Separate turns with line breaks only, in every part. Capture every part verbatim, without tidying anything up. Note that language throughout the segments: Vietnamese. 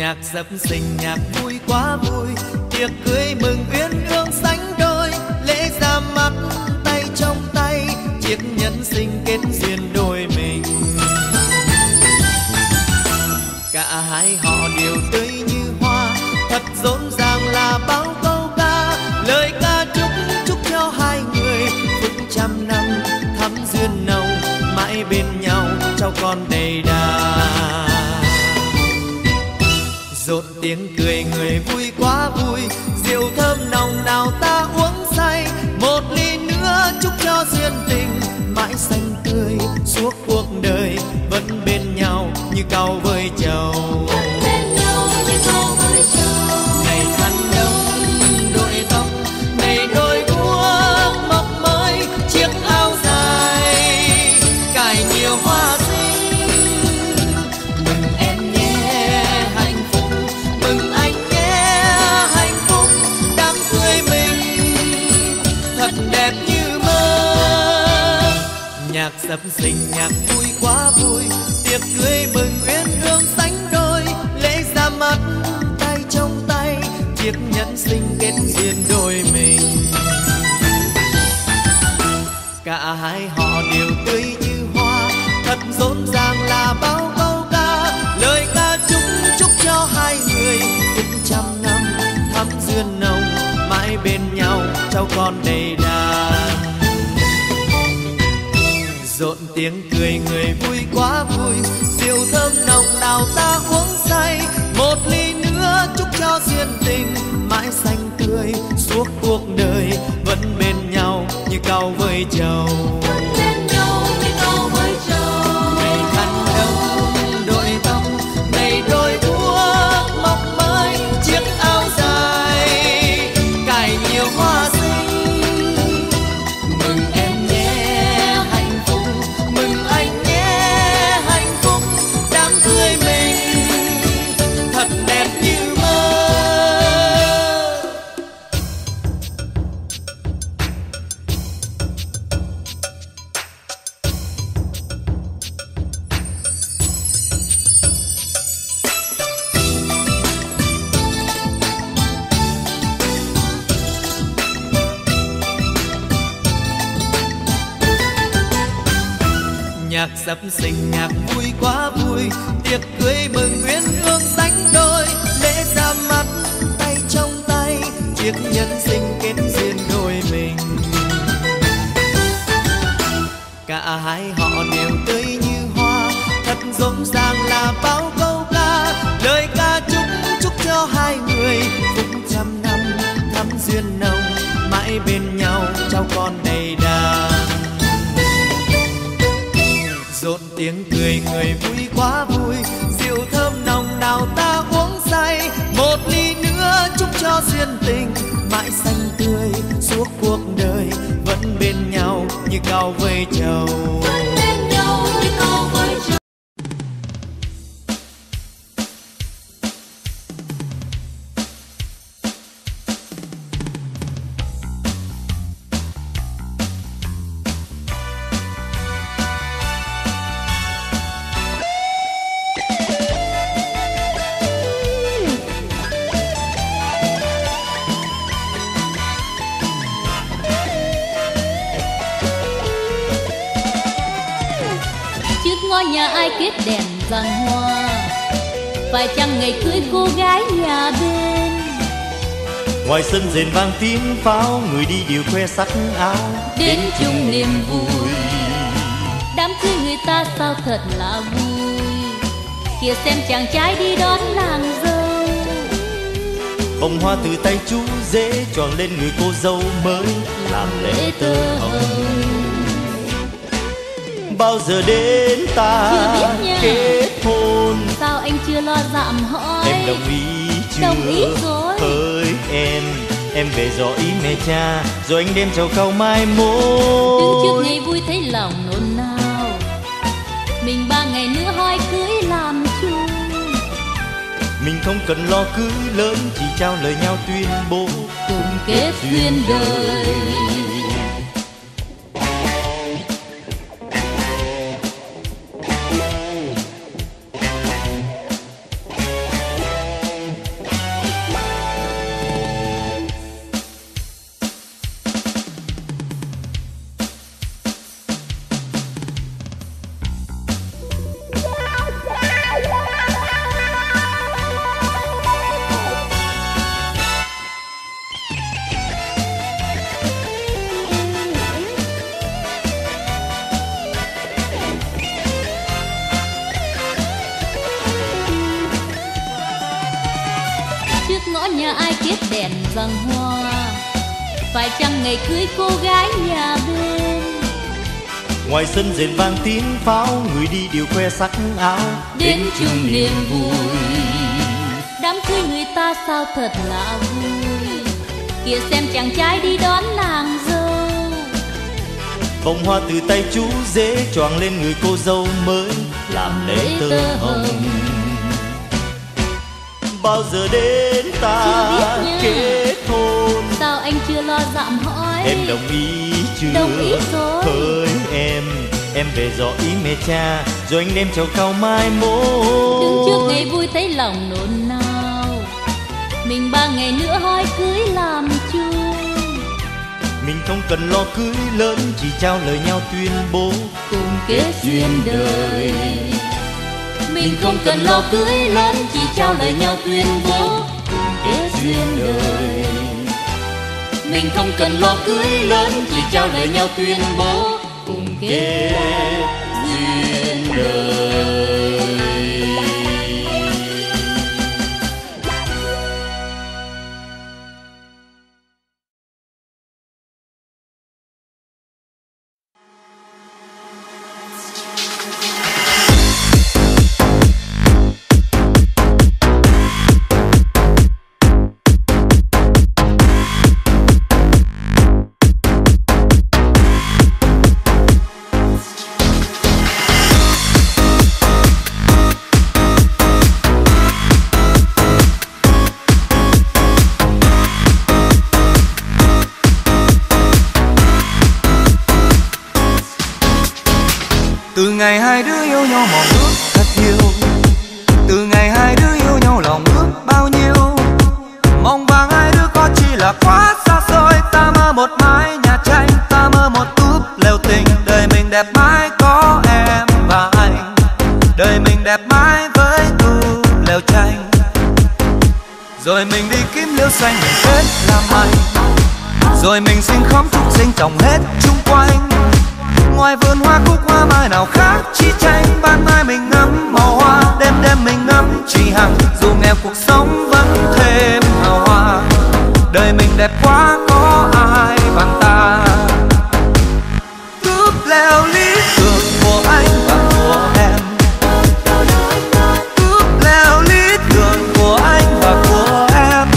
Nhạc dập sinh nhạc vui quá vui, tiệc cưới mừng uyên ương sánh đôi, lễ ra mắt tay trong tay, chiếc nhẫn sinh kết duyên đôi mình. Cả hai họ đều tươi như hoa, thật rộn ràng là bao câu ca, lời ca chúc chúc cho hai người phút trăm năm thắm duyên nồng, mãi bên nhau cháu con đầy đà. Rộn tiếng cười người vui quá vui, rượu thơm nồng nào ta uống say, một ly nữa chúc cho duyên tình mãi xanh tươi suốt cuộc đời, vẫn bên nhau như cau với trầu. Ngày khăn đông đội tóc, ngày đôi guốc mọc mới, chiếc áo dài cài nhiều hoa xinh. Mừng em nhé hạnh phúc, mừng anh nhé hạnh phúc, đám cưới mình thật đẹp như mơ. Nhạc dập sinh nhạc vui quá vui, tiệc cưới mừng uyên ương sánh đôi, lễ ra mắt tay trong tay, chiếc nhẫn sinh kết duyên đôi mình. Cả hai họ đều tươi như hoa, thật rộn ràng là bao câu ca, lời ca chúc chúc cho hai người phút trăm năm thắm duyên nồng, mãi bên nhau cháu con đầy đàn. Rộn tiếng cười người vui quá vui, rượu thơm nồng nào ta uống say, một ly nữa chúc cho duyên tình mãi xanh tươi suốt cuộc đời, vẫn bên nhau như cau với trầu. Ngày khăn đông đội tóc, ngày đôi guốc mọc mới, chiếc áo dài cài nhiều hoa xinh. Mừng em nhé hạnh phúc, mừng anh nhé hạnh phúc, đám cưới mình thật đẹp như mơ. Nhạc dập sinh nhạc vui quá vui, tiệc cưới mừng uyên ương sánh đôi, lễ ra mắt tay trong tay, chiếc nhẫn sinh kết duyên đôi mình. Cả hai họ đều tươi như hoa, thật rộn ràng là bao câu ca, lời ca chúc chúc cho hai người phút trăm năm thắm duyên nồng, mãi bên nhau cháu con đầy đàn. Rộn tiếng cười người vui quá vui, rượu thơm nồng nào ta uống say, một ly nữa chúc cho duyên tình mãi xanh tươi suốt cuộc đời, vẫn bên nhau như cau với trầu.
Ngôi nhà ai kết đèn vàng hoa, phải chăng ngày cưới cô gái nhà bên.
Ngoài sân rền vang tiếng pháo, người đi đều khoe sắc áo,
đến chung niềm vui. Đám cưới người ta sao thật là vui, kìa xem chàng trai đi đón nàng dâu.
Vòng hoa từ tay chú rể tròn lên người cô dâu mới làm lễ tơ hồng. Bao giờ đến ta kết hôn,
sao anh chưa lo dạm hỏi?
Em đồng ý chưa?
Đồng ý rồi.
Hỡi em, em về dò ý mẹ cha, rồi anh đem trầu cau mai mốt.
Đứng trước ngày vui thấy lòng nôn nao, mình ba ngày nữa hỏi cưới làm chung.
Mình không cần lo cưới lớn, chỉ trao lời nhau tuyên bố
cùng kết duyên đời. nhà ai tiếp đèn vàng hoa, phải chăng ngày cưới cô gái nhà bên.
Ngoài sân rền vang tiếng pháo, người đi đều khoe sắc áo,
đến chung niềm vui. Đám cưới người ta sao thật lạ vui, kìa xem chàng trai đi đón nàng dâu.
Bông hoa từ tay chú rể choàng lên người cô dâu mới làm lễ tơ hồng. Bao giờ đến ta kết hôn,
sao anh chưa lo dặm hỏi?
Em đồng ý chưa?
Đồng ý rồi.
Hỡi em, em về dò ý mẹ cha, rồi anh đem trầu cao mai mốt.
Đứng trước ngày vui thấy lòng nôn nao, mình ba ngày nữa hỏi cưới làm chung.
Mình không cần lo cưới lớn, chỉ trao lời nhau tuyên bố
cùng kết duyên đời. Mình không cần lo cưới lớn, chỉ trao lời nhau tuyên bố cùng kết duyên đời. Mình không cần lo cưới lớn, chỉ trao lời nhau tuyên bố cùng kết duyên đời.
Từ ngày hai đứa yêu nhau mong ước thật nhiều, từ ngày hai đứa yêu nhau lòng ước bao nhiêu. Mong vàng hai đứa có chỉ là quá xa xôi, ta mơ một mái nhà tranh, ta mơ một túp lều tình. Đời mình đẹp mãi có em và anh, đời mình đẹp mãi với túp lều tranh. Rồi mình đi kiếm liễu xanh mình kết làm anh, rồi mình xin khóm trúc xinh trồng hết chung quanh. Ngoài vườn hoa cúc hoa mai nào khác chi tranh, ban mai mình ngắm màu hoa, đêm đêm mình ngắm chỉ hằng. Dù nghèo cuộc sống vẫn thêm hào hoa, đời mình đẹp quá có ai bằng ta. Túp lều lý tưởng của anh và của em, túp lều lý tưởng của anh và của em,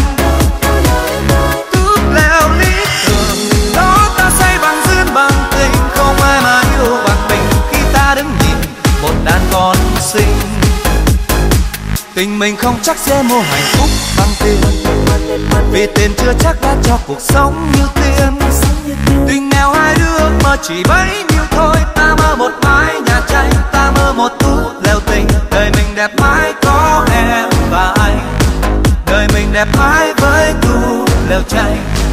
túp lều lý tưởng đó ta xây bằng duyên bằng tình. Không ai mà yêu bằng mình khi ta đứng nhìn một đàn con xinh. Tình mình không chắc sẽ mua hạnh phúc bằng tiền, vì tiền chưa chắc đã cho cuộc sống như tiền. Tình nghèo hai đứa mơ chỉ bấy nhiêu thôi, ta mơ một mái nhà tranh, ta mơ một túp lều tình. Đời mình đẹp mãi có em và anh, đời mình đẹp mãi với túp lều tranh.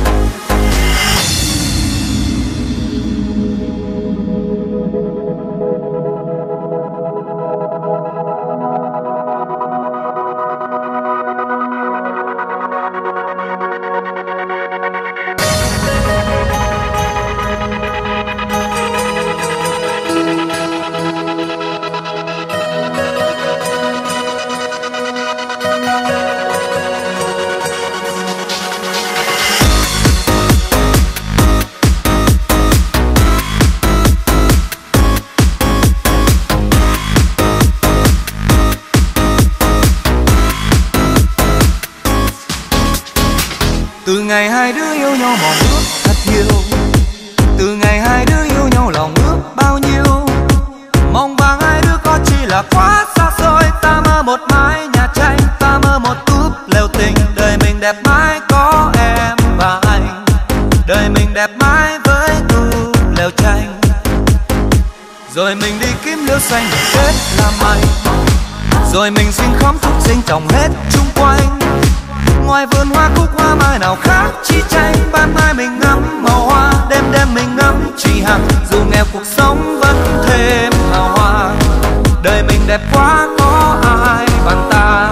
Từ ngày hai đứa yêu nhau mong ước thật nhiều, từ ngày hai đứa yêu nhau lòng ước bao nhiêu. Mong vàng hai đứa có chỉ là quá xa xôi, ta mơ một mái nhà tranh, ta mơ một túp lều tình. Đời mình đẹp mãi có em và anh, đời mình đẹp mãi với túp lều tranh. Rồi mình đi kiếm liễu xanh mình kết làm anh, rồi mình xin khóm trúc xinh trồng hết chung quanh. Ngoài vườn hoa cúc hoa mai nào khác chi tranh, ban mai mình ngắm màu hoa, đêm đêm mình ngắm chỉ hằng. Dù nghèo cuộc sống vẫn thêm hào hoa, đời mình đẹp quá có ai bằng ta.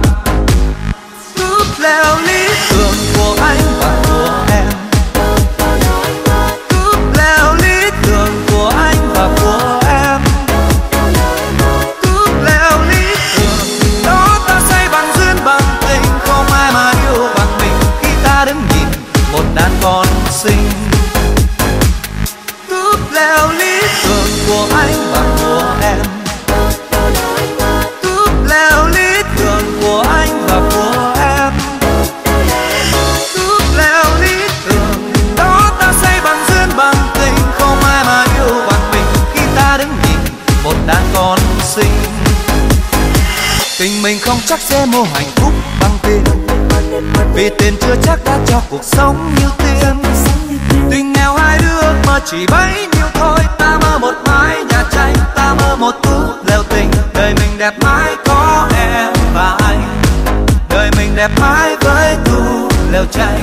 Túp lều lý tưởng của anh và của em, túp lều lý tưởng của anh và của em, túp lều lý tưởng đó ta xây bằng duyên bằng tình. Không ai mà yêu bằng không chắc sẽ mua hạnh phúc bằng tiền, vì tiền chưa chắc đã cho cuộc sống như tiền. Tuy nghèo hai đứa ước mơ chỉ bấy nhiêu thôi. Ta mơ một mái nhà tranh, ta mơ một túp lều tình. Đời mình đẹp mãi có em và anh, đời mình đẹp mãi với túp lều tranh.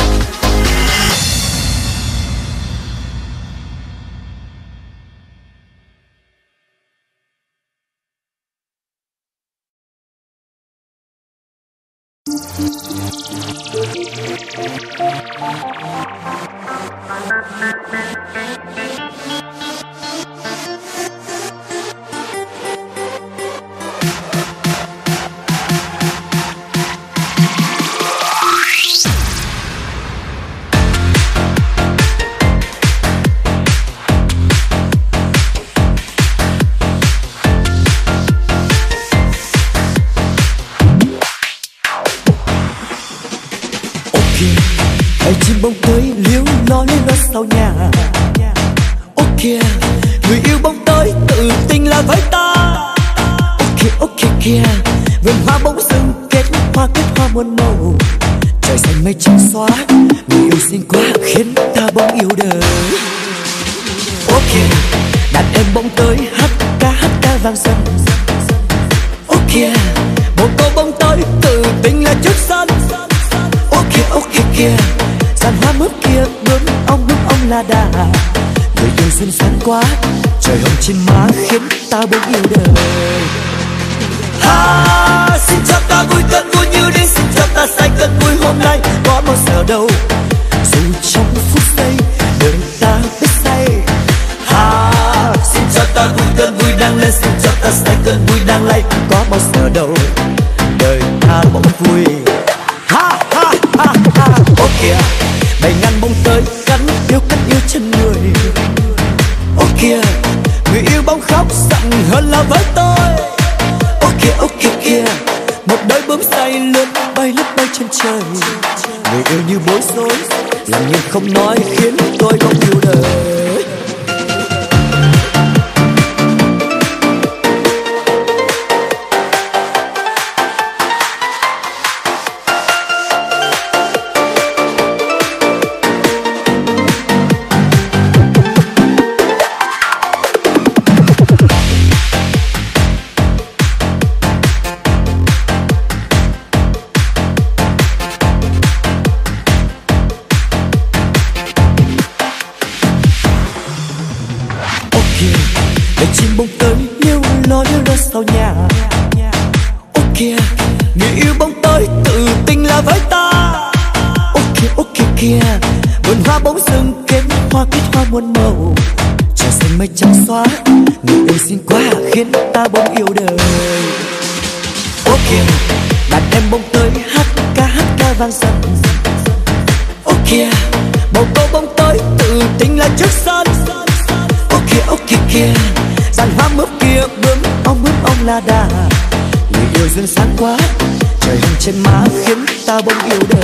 Hãy chim bóng tới liếu lo lên lót sau nhà. Ô kìa, người yêu bóng tới tự tình là với ta. Ô kìa, ô kìa kìa, vườn hoa bóng rừng kết hoa kết hoa muôn màu. Trời xanh mây trắng xóa, người yêu xinh quá khiến ta bỗng yêu đời. Ô kìa, đàn em bóng tới hát ca hát ca vang dần. Ô kìa, một cô bóng tới tự tình là trước sân. Ô kìa, ô kìa kìa, dàn hoa mướp kia bướm ong bướm ong là đà. Người yêu xinh xắn quá, trời hồng trên má khiến ta bỗng yêu đời. Ha, xin cho ta vui cơn vui như đi, xin cho ta say cơn vui hôm nay có bao giờ đâu. Dù trong phút giây đời ta biết say. Ha, xin cho ta vui cơn vui đang lên, xin cho ta say cơn vui đang lay có bao giờ đâu. Đời ta bỗng vui. Ha ha ha ha. Ô kìa, bầy ngàn bông tới cắn yêu cắn yêu chân người. Ô kìa, người yêu bóng khóc giận hơn là với tôi. Ô kìa, ô kìa kìa, một đôi bướm say lướt bay lướt bay trên trời. Người yêu như bối rối, làm như không nói khiến tôi bỗng yêu đời. Chim bông tới liêu lo liêu lo sau nhà. Ô kìa, người yêu bóng tới tự tình là với ta. Ô kìa, ô kìa kìa, vườn hoa bóng rừng kết hoa kết hoa muôn màu. Trời xanh mây trắng xóa, người yêu xinh quá khiến ta bỗng yêu đời. Ô kìa, đàn em bóng tới hát ca hát ca vang dần. Ô kìa, bầu cô bóng tới tự tình là trước sân. Ô kìa, ô kìa kìa, dàn hoa mướp kia bướm ong bướm ong là đà. Người yêu duyên sáng quá, trời hồng trên má khiến ta bỗng yêu đời.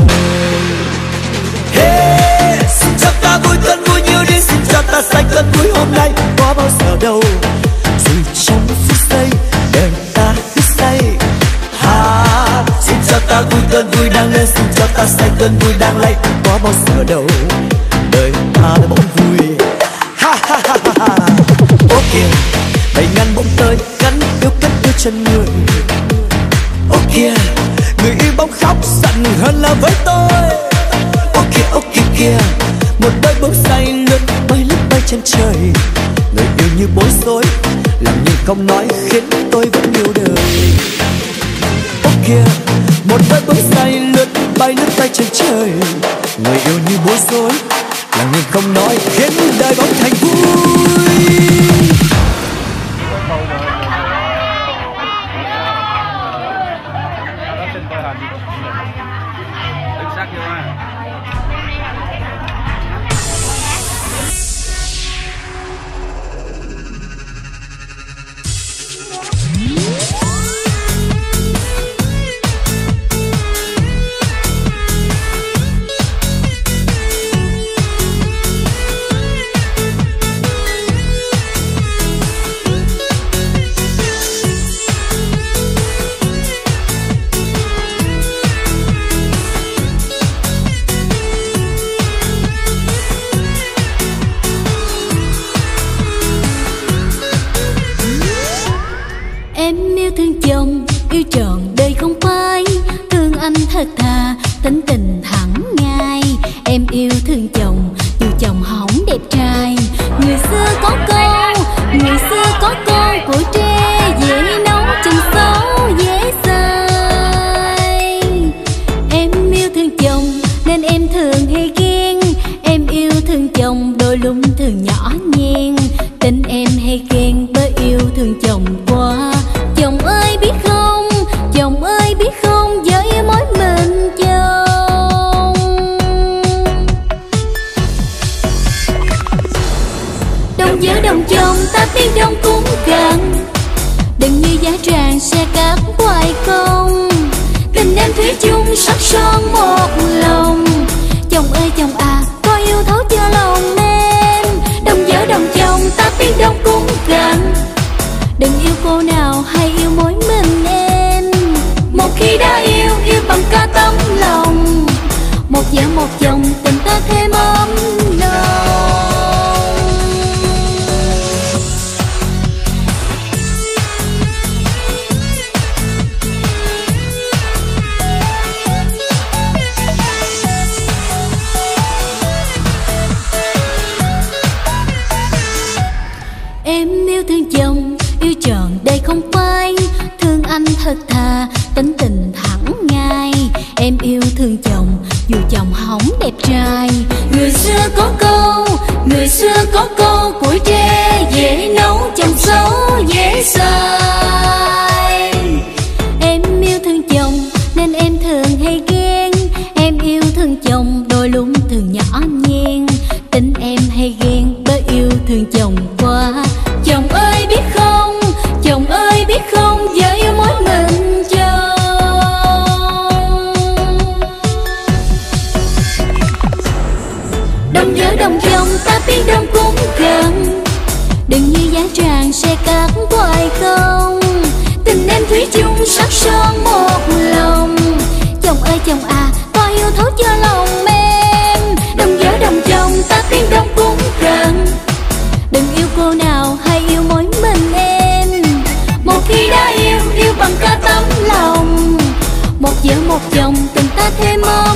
Hey, xin cho ta vui cơn vui như đi, xin cho ta say cơn vui hôm nay có bao giờ đâu. Dù trong phút giây đời ta biết say. Ha, xin cho ta vui cơn vui đang lên, xin cho ta say cơn vui đang lay có bao giờ đâu. Đời ta bỗng vui. Ha ha ha ha. Ô kìa, bầy ngàn bông tới cắn yêu cắn yêu chân người. Ô kìa, người yêu bóng khóc giận hơn là với tôi. Ô kìa, ô kìa kìa, một đôi bướm say lướt bay lướt bay trên trời. Người yêu như bối rối, làm như không nói khiến tôi vẫn yêu đời. Ô kìa, một đôi bướm say lướt bay lướt bay trên trời. Người yêu như bối rối, làm như không nói khiến đời bỗng thành vui.
Em yêu thương chồng, yêu trọn đời không phai, thương anh thật thà, tính tình thẳng ngay. Em yêu thương chồng, dù chồng hỏng đẹp trai. Người xưa có câu, người xưa có câu của tre dễ nấu chân xấu dễ sai. Em yêu thương chồng nên em thường hay ghen, em yêu thương chồng đôi lúc thường nhỏ nhen. Tình em hay ghen bởi yêu thương chồng quá. Chồng ơi biết không, chồng ơi biết không, với mối mình chồng. Đồng vợ đồng chồng ta tiếng đông cũng gần, đừng như giá tràng xe cát hoài không. Tình em thủy chung sắc son một lòng. Chồng ơi chồng à, có yêu thấu cho lòng em. Đồng vợ đồng chồng ta tiếng đông cũng gần, đừng yêu cô nào hay yêu mỗi mình em. Một khi đã yêu, yêu bằng cả tấm lòng. Một vợ một chồng tình ta thêm ấm nồng. Em yêu thương chồng, yêu trọn đời không phai, thương anh thật thà, tính tình thẳng ngay. Em yêu thương chồng, dù chồng hỏng đẹp trai. Người xưa có câu, người xưa có câu củi tre dễ nấu chồng xấu dễ sai. Em yêu thương chồng nên em thường hay ghen, em yêu thương chồng đôi lúc thường nhỏ nhen. Tính em hay ghen bởi yêu thương chồng quá. Chồng ơi biết không, chồng ơi biết không, với yêu mối mình chồng. Đồng vợ đồng chồng ta tiếng đông cũng gần, đừng như giá tràng xe cát hoài không. Tình em thủy chung sắc son một lòng. Chồng ơi chồng à, có yêu thấu cho lòng em. Đồng vợ đồng chồng ta tiếng đông cũng gần, đừng yêu cô nào hay yêu mỗi mình em. Một khi đã yêu, yêu bằng cả tấm lòng. Một vợ một chồng tình ta thêm ấm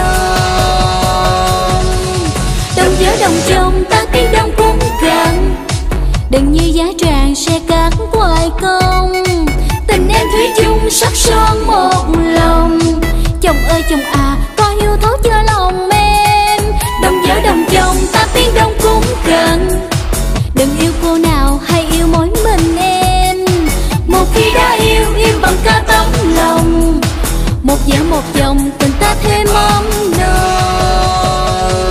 nồng. Đồng vợ đồng chồng ta tiếng đông cũng gần, đừng như giá tràng xe cát hoài không. Tình em thủy chung sắc son một lòng. Chồng ơi chồng à, có yêu thấu cho lòng em. Đồng vợ đồng chồng ta tiếng đông cũng gần, đừng yêu cô nào hay yêu mỗi mình em. Một khi đã yêu, yêu bằng cả tấm lòng. Một vợ một chồng tình ta thêm ấm nồng.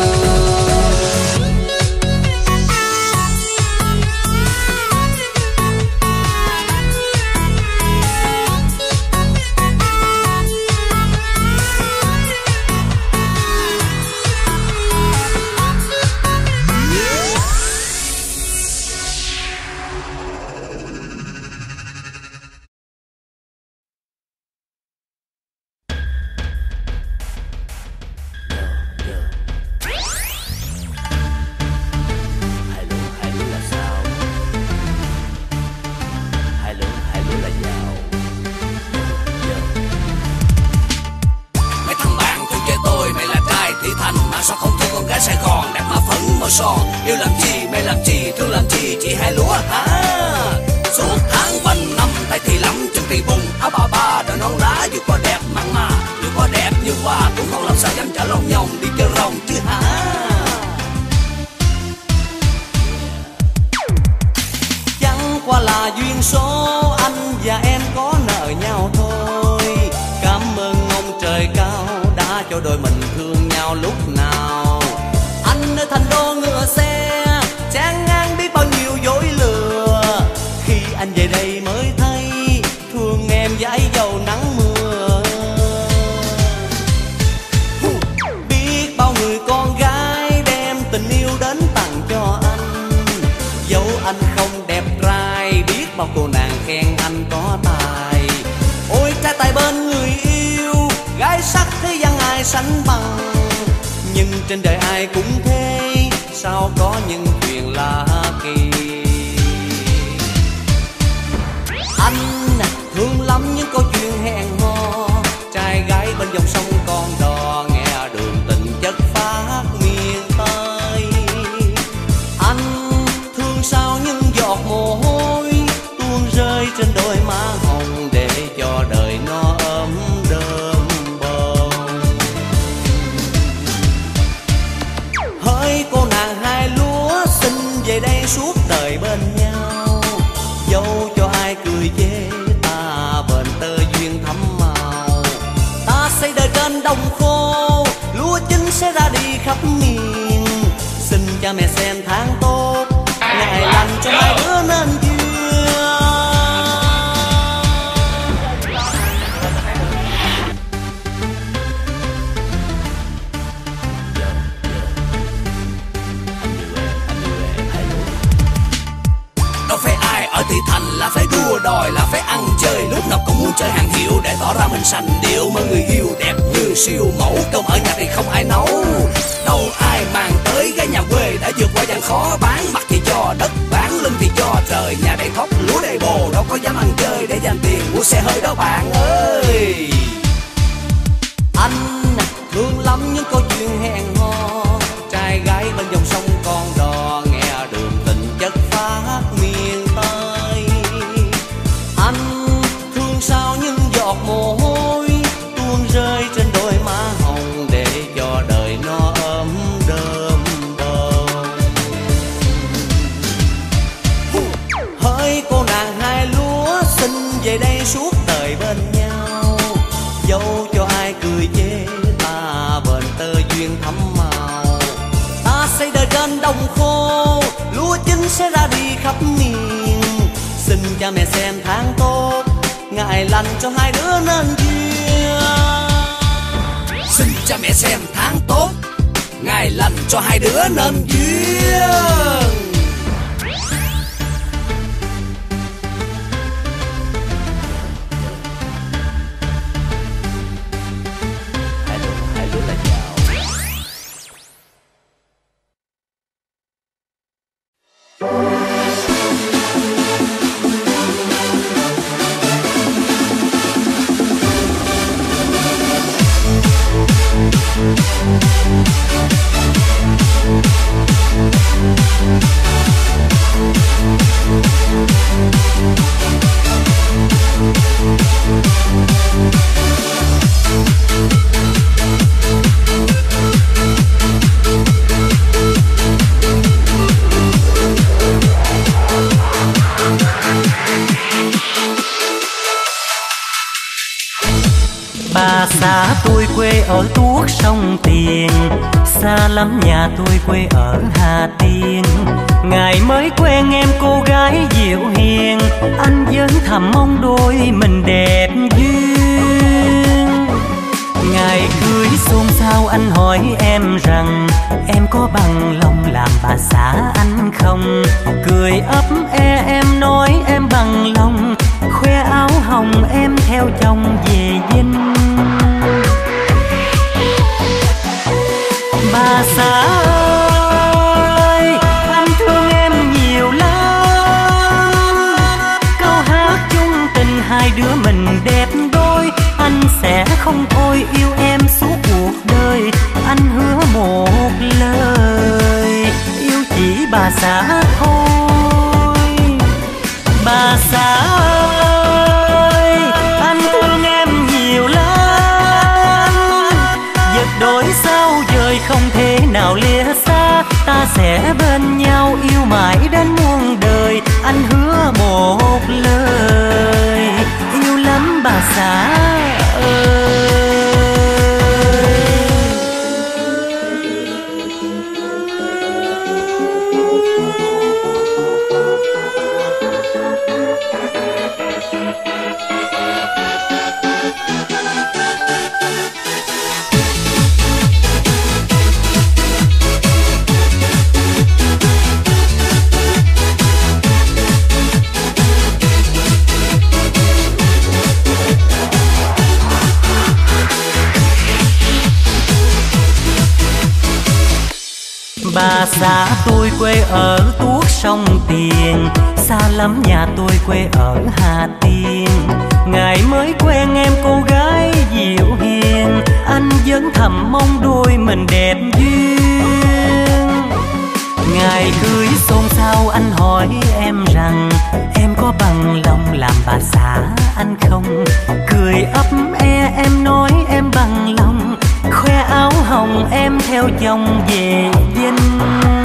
Sao không thương con gái Sài Gòn đẹp mà phấn màu son. Yêu làm chi, mê làm chi, thương làm chi, chị hai lúa hả? Suốt tháng quanh năm tay thì lắm chân thì bùng. Áo bà ba đôi nón lá vừa có đẹp mặn mà, vừa có đẹp như hoa. Cũng không làm sao dám trả lon nhông đi chơi rong chứ hả?
Chẳng qua là duyên số, anh và em có nợ nhau thôi. Cảm ơn ông trời cao đã cho đôi mình thương nhau lúc nào. Anh ở thành đô ngựa xe, chán ngang biết bao nhiêu dối lừa. Khi anh về đây mới thấy thương em với dầu nắng mưa. Biết bao người con gái đem tình yêu đến tặng cho anh. Dẫu anh không đẹp trai, biết bao cô nàng khen anh có tài. Ôi trai tài bên người yêu, gái sắc thế gian ai sánh bằng. Nhưng trên đời ai cũng thế, sao có những chuyện lạ kỳ.
Anh thương lắm những câu chuyện hẹn hò, trai gái bên dòng sông Con Đò, nghe đường tình chất phát miền Tây. Anh thương sao những giọt mồ hôi tuôn rơi trên đôi má hồng, để cho đời nó ấm đơm bông. Hỡi cô nàng hai lúa, xin về đây suốt đời bên nhau, dẫu cho ai cười chê ta bền tơ duyên thắm màu. Ta xây đời trên đồng khô, lúa chín sẽ ra đi khắp miền. Xin cha mẹ xem tháng tốt, ngày lành cho hai đứa nên duyên.
Đâu phải ai ở thị thành là phải đua đòi, là phải ăn chơi, lúc nào cũng muốn chơi hàng hiệu để tỏ ra mình sành điệu. Mà người yêu đẹp như siêu mẫu, cơm ở nhà thì không ai nấu. Đâu ai mang tới gái nhà quê đã vượt qua gian khó, bán mặt thì cho đất, bán lưng thì cho trời. Nhà đầy thóc lúa đầy bồ, đâu có dám ăn chơi để dành tiền mua xe hơi đâu bạn ơi.
Anh thương lắm những câu chuyện hẹn hò, trai gái bên dòng sông Con Đò, nghe đường tình chất phát miền Tây. Anh thương sao những giọt mồ hôi tuôn rơi trên đôi má hồng, để cho đời nó ấm đơm bông. Hỡi cô nàng hai lúa, xin về đây suốt đời bên nhau, dẫu cho ai cười chê ta bền tơ duyên thắm màu. Ta xây đời trên đồng khô, lúa chín sẽ ra đi khắp miền. Xin cha mẹ xem tháng tốt, ngày lành cho hai đứa nên duyên.
Xin cha mẹ xem tháng tốt, ngày lành cho hai đứa nên duyên.
Bà xã tôi quê ở Tuốt Sông Tiền, xa lắm nhà tôi quê ở Hà Tiên. Ngày mới quen em cô gái dịu hiền, anh vẫn thầm mong đôi mình đẹp duyên. Ngày cưới xôn xao anh hỏi em rằng em có bằng lòng làm bà xã anh không. Cười ấp e em nói em bằng lòng, khoe áo hồng em theo chồng về dinh. Bà xã ơi, anh thương em nhiều lắm, câu hát chung tình hai đứa mình đẹp đôi. Anh sẽ không thôi yêu em suốt cuộc đời, anh hứa một lời yêu chỉ bà xã thôi. Bà xã ơi, anh thương em nhiều lắm, giật đổi sao dời không thể nào lìa xa. Ta sẽ bên nhau yêu mãi đến muôn đời, anh hứa một lời yêu lắm bà xã ơi. Bà xã tôi quê ở Tuốt Sông Tiền, xa lắm, nhà tôi quê ở Hà Tiên. Ngày mới quen em cô gái dịu hiền, anh vẫn thầm mong đôi mình đẹp duyên. Ngày cưới xôn xao anh hỏi em rằng em có bằng lòng làm bà xã anh không? Cười ấp e em nói em bằng lòng, khoe áo hồng em theo chồng về Vinh.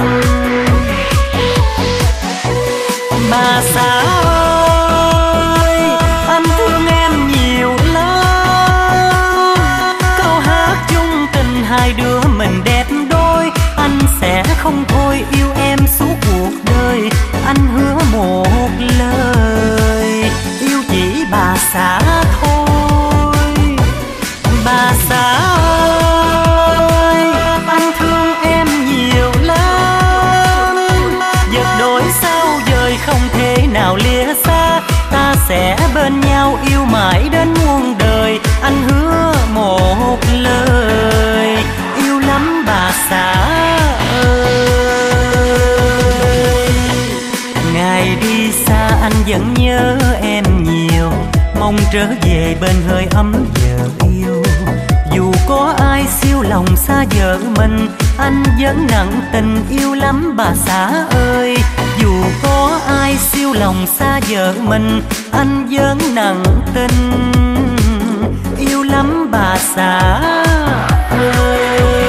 Bà xã ơi, anh thương em nhiều lắm. Câu hát chung tình hai đứa mình đẹp đôi, anh sẽ không thôi yêu em suốt cuộc đời. Anh hứa một lời, yêu chỉ bà xã thôi. Bà xã ơi, anh thương em nhiều lắm. Giật đổi sao dời không thể nào lìa xa, ta sẽ bên nhau yêu mãi đến muôn đời. Anh hứa một lời, yêu lắm bà xã ơi. Ngày đi xa anh vẫn nhớ em nhiều, mong trở về bên hơi ấm vợ yêu. Dù có ai siêu lòng xa vợ mình, anh vẫn nặng tình yêu lắm bà xã ơi. Dù có ai siêu lòng xa vợ mình, anh vẫn nặng tình yêu lắm bà xã ơi.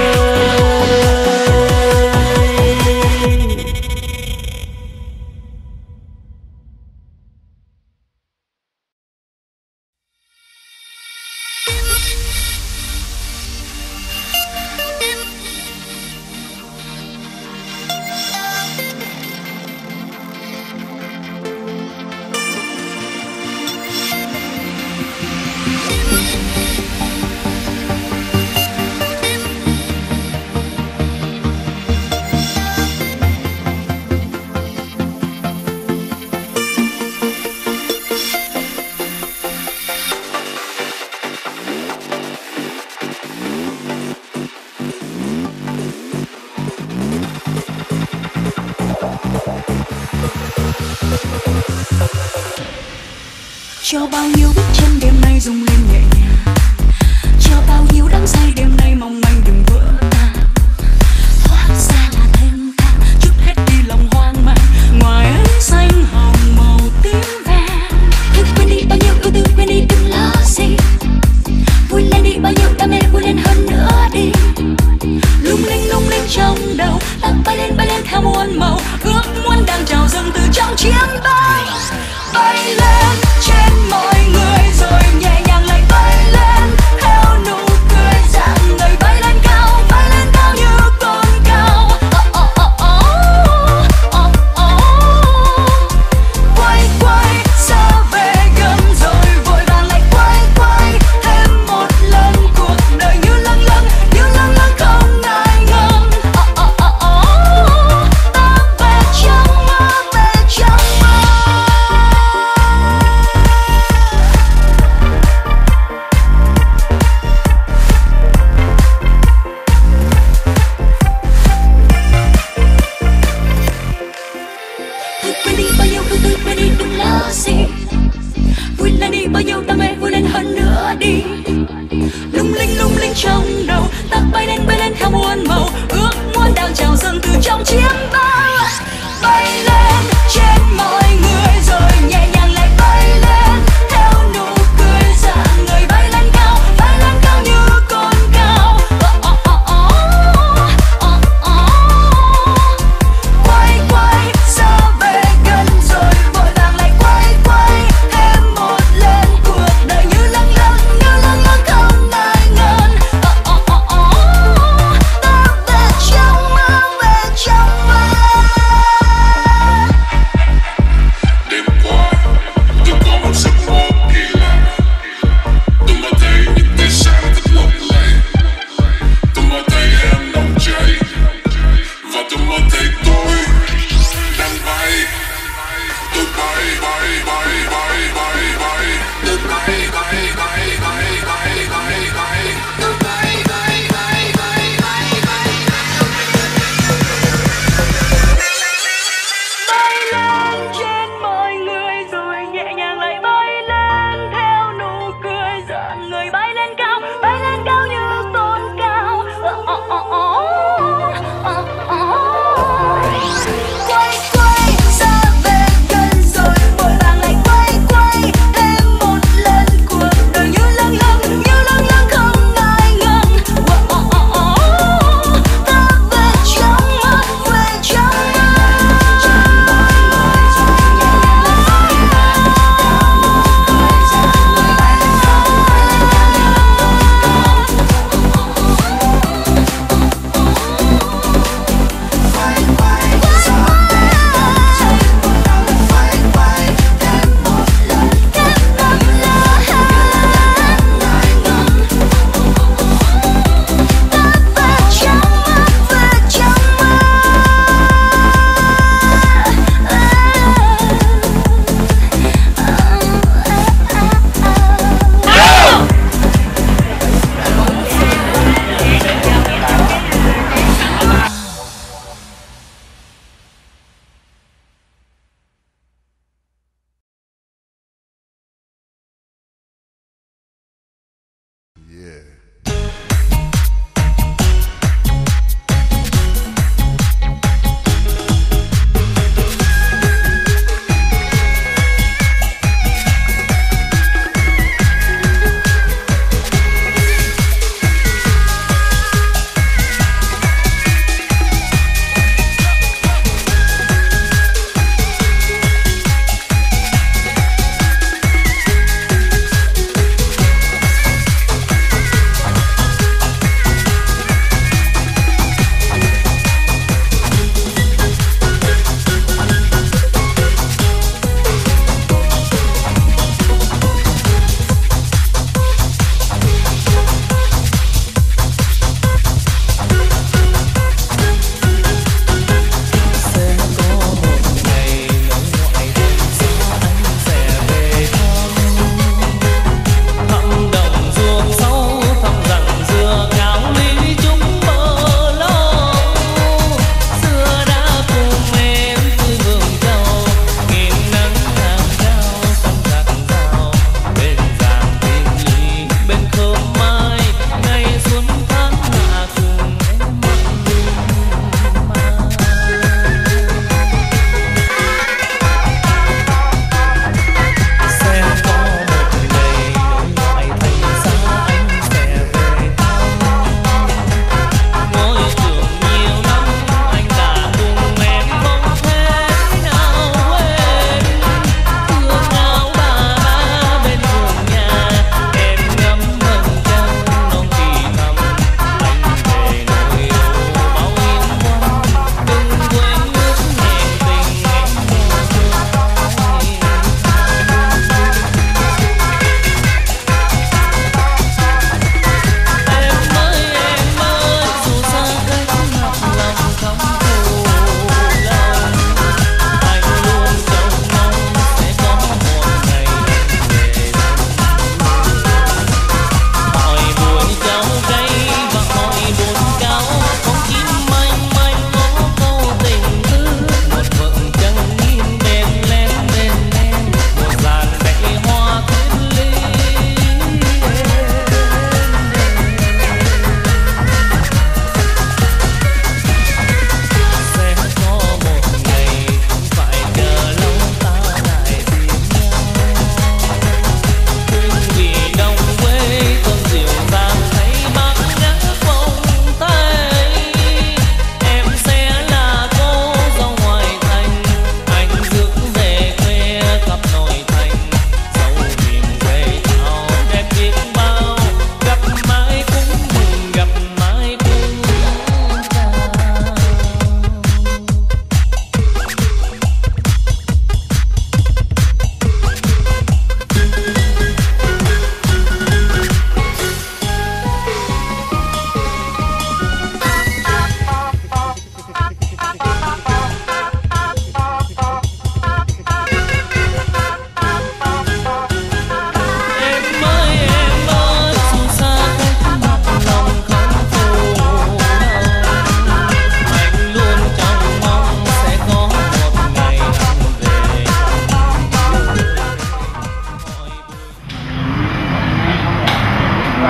Cho bao nhiêu bước chân đêm nay rung lên nhẹ nhàng, cho bao nhiêu đắm say đêm nay mong manh đừng vỡ tan. Hóa ra là thêm thang, chút hết đi lòng hoang mang, ngoài ánh xanh hồng màu tím vàng. Thôi quên đi bao nhiêu ưu tư, quên đi đừng lo gì, vui lên đi bao nhiêu đam mê, vui lên hơn nữa đi. Lung linh lung linh trong đầu, ta bay lên bay lên theo muôn màu, ước muốn đang trào dâng từ trong chiếc bay. Bay lên trên mọi người rồi nhẹ nhàng lại bay lên, theo nụ cười rạng ngời bay lên cao, bay lên cao như con cao. Oh, oh, oh, oh, oh, oh. Quay quay xa về gần rồi vội vàng lại quay quay, thêm một lần cuộc đời như lâng lâng, như lâng lâng không ngại ngần. Oh, oh, oh, oh. Ta về trong mơ, về trong mơ. Vui lên đi bao nhiêu đam mê, vui lên hơn nữa đi. Lung linh lung linh trong đầu, ta bay lên bay lên theo muôn màu, ước muốn đang trào dâng từ trong chiếc bao. Bay lên trên mọi người rồi nhẹ nhàng lại bay lên, theo nụ cười rạng ngời bay lên cao, bay lên cao như con cao. Oh, oh, oh, oh, oh, oh. Quay quay xa về gần rồi vội vàng lại quay quay, thêm một lần cuộc đời như lâng lâng, như lâng lâng không ngại ngần. Oh, oh, oh, oh. Ta về trong mơ, về trong mơ.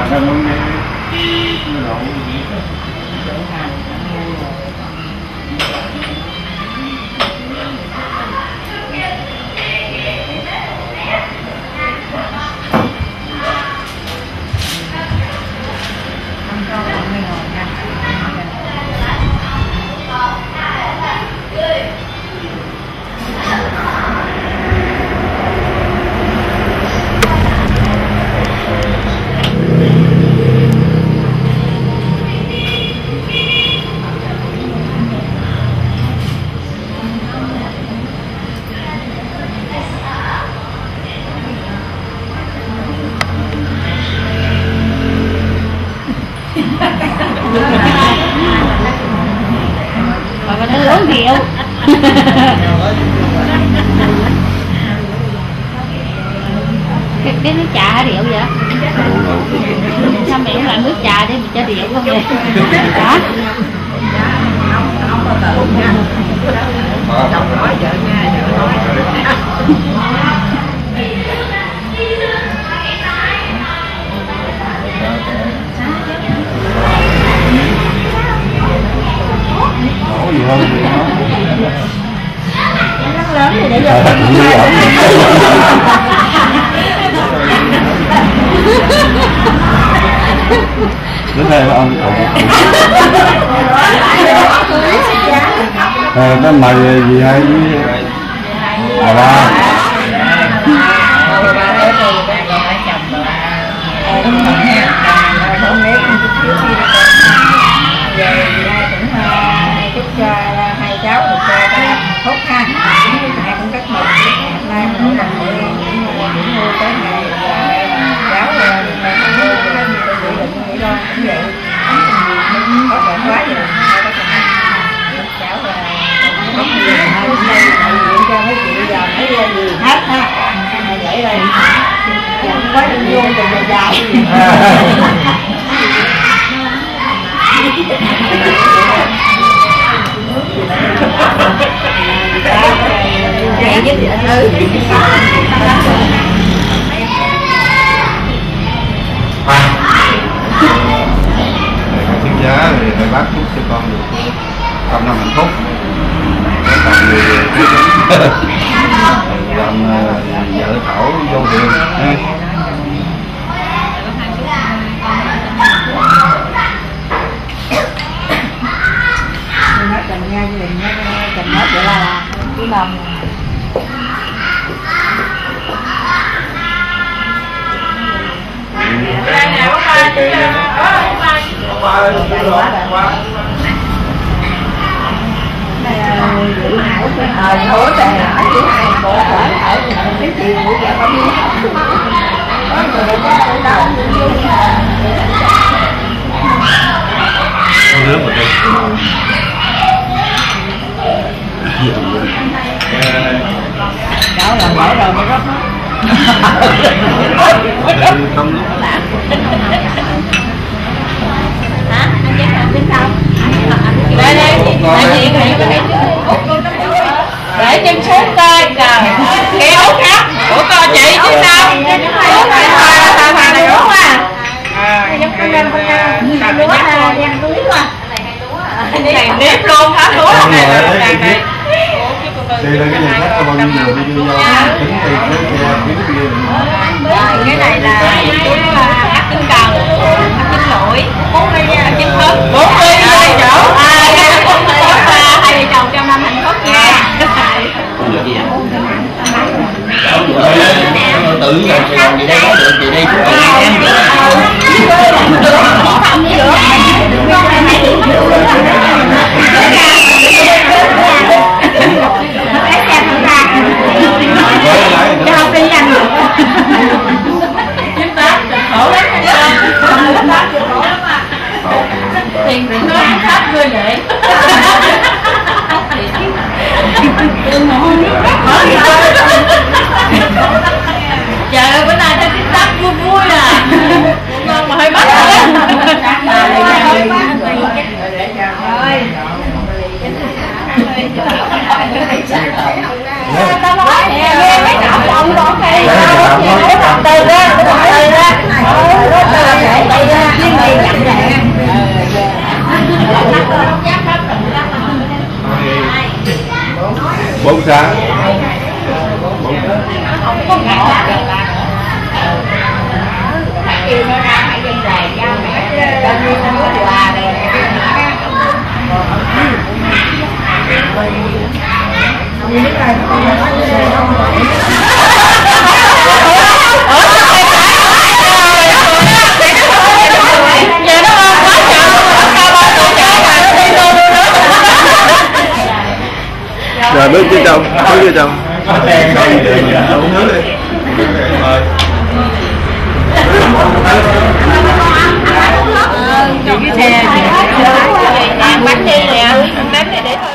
nó đúng nó đủ
mà nó uống rượu. cái, cái nước trà rượu vậy? Sao mẹ không làm nước trà để mình cho rượu không vậy? Hả? Chồng nói vợ nha, vợ
nổ gì hơn gì đó
nó lớn thì để vô
đến đây ông cậu à, cái mày gì hay với bà ba
chúc cho hai cháu được phúc ha, mẹ cũng rất mừng hôm nay mình làm người những nuôi tới ngày cháu là mẹ không nuôi cho nên tôi dự định vậy thôi cũng vậy có chuyện quá rồi cháu là có gì hôm nay đại diện cho mấy chị giờ mấy gì hết ha vậy rồi chẳng quá đừng vô đừng dài vậy với chị ừ
thiên giá thì phải bác chúc cho con được trăm năm hạnh phúc còn người làm vợ thảo vô hiền
nó cần nghe như mình nó cần nói vậy là cái lòng ờ hổ tệ ở chỉ hai bộ ở ở cái gì của vợ không biết có người có ở đâu
con nước một đây
cháu làm mỡ rồi mới rót
không
hả? Anh dám làm bên sau. Đây đây, tại vì thầy có để để chân xuống coi trời. Cái út khác của con chị chứ sao? Út này thằng thằng này đúng à? À, giống con em con em. Thằng lúa ha, đang túi mà. Này nếp luôn hả? Lúa này này.
đây là cái danh sách bao nhiêu người đi vô tính tiền cái kia kiếm kia
cái này là ác tinh cần, ác tinh lỗi, bốn mươi ác tinh thân, bốn mươi hai chỗ, hai vợ chồng trăm năm hạnh phúc nha.
Tự giờ Sài Gòn gì đây có được gì đây
cho học đi nhanh được. Chúng ta khổ lắm tiền tiền nó ăn hết người lệ. Đừng mà hôn nước mắt mở trời ơi, bữa nay thấy TikTok vui vui à. Ngon mà hơi bắt rồi.
xa.
Không có ngọt được là kêu nó ra phải dân rài giao mẹ cho đi nó có quà này
Rồi bước vô trong, bước vô trong. Uống nước đi.
cái xe ăn bánh đi nè, bánh này để thôi.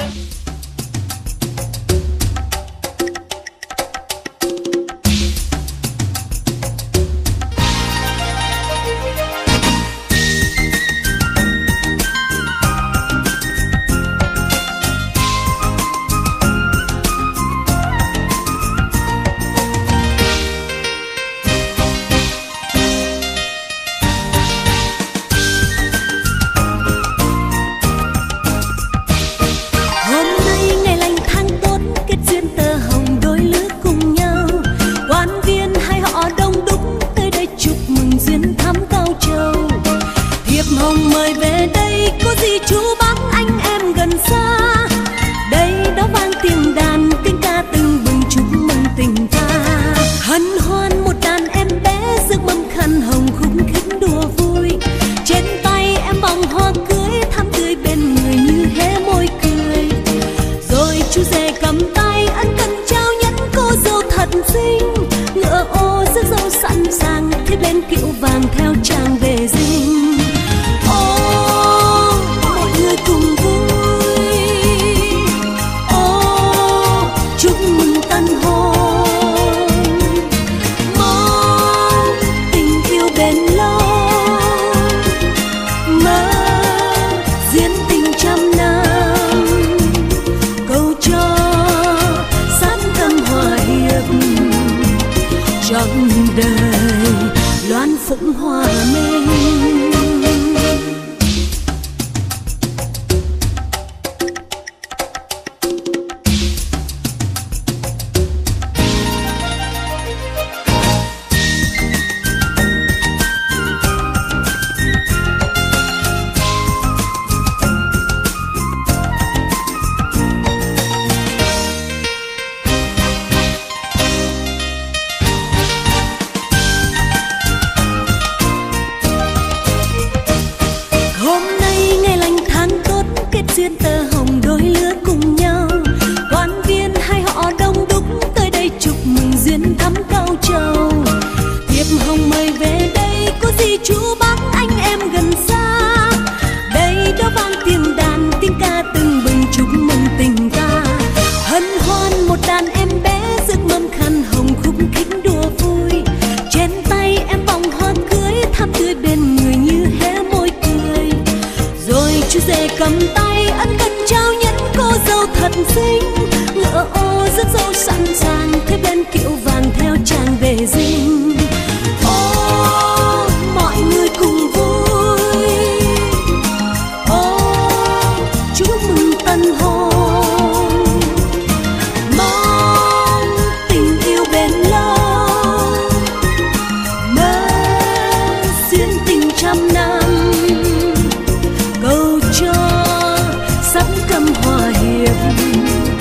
Trăm năm cầu cho sắp câm hòa hiệp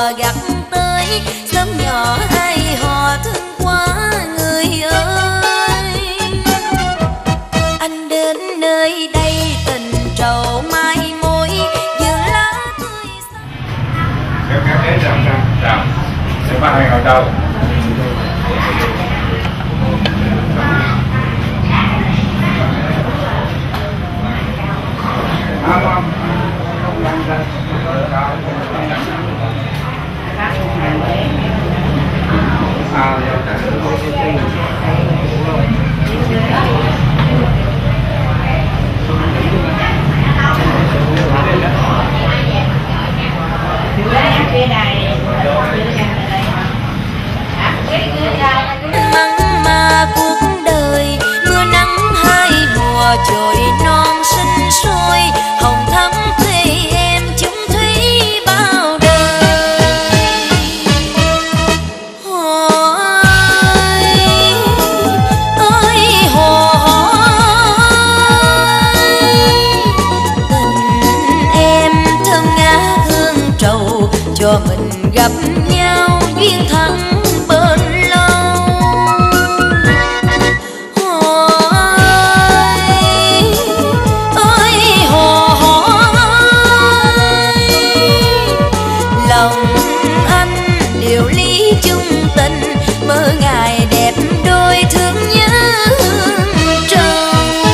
mùa gặt tới, sớm nhỏ ai họ thương quá người ơi. Anh đến nơi đây tình trầu mai mối, vừa lá tươi xanh.
Kéo kéo kéo chậm chậm chậm, để ba hai ngồi đâu.
Măng mà cuộc đời mưa nắng hai mùa trôi non sinh sôi, hồng thắm thuê em chung thủy bao đời. Ôi ơi hồ tình em thơm ngát hương trầu, cho mình gặp nhau duyên thắng bên lâu. Ôi ơi hồ lòng anh điều lý chung tình, mơ ngày đẹp đôi thương nhớ hương trầu.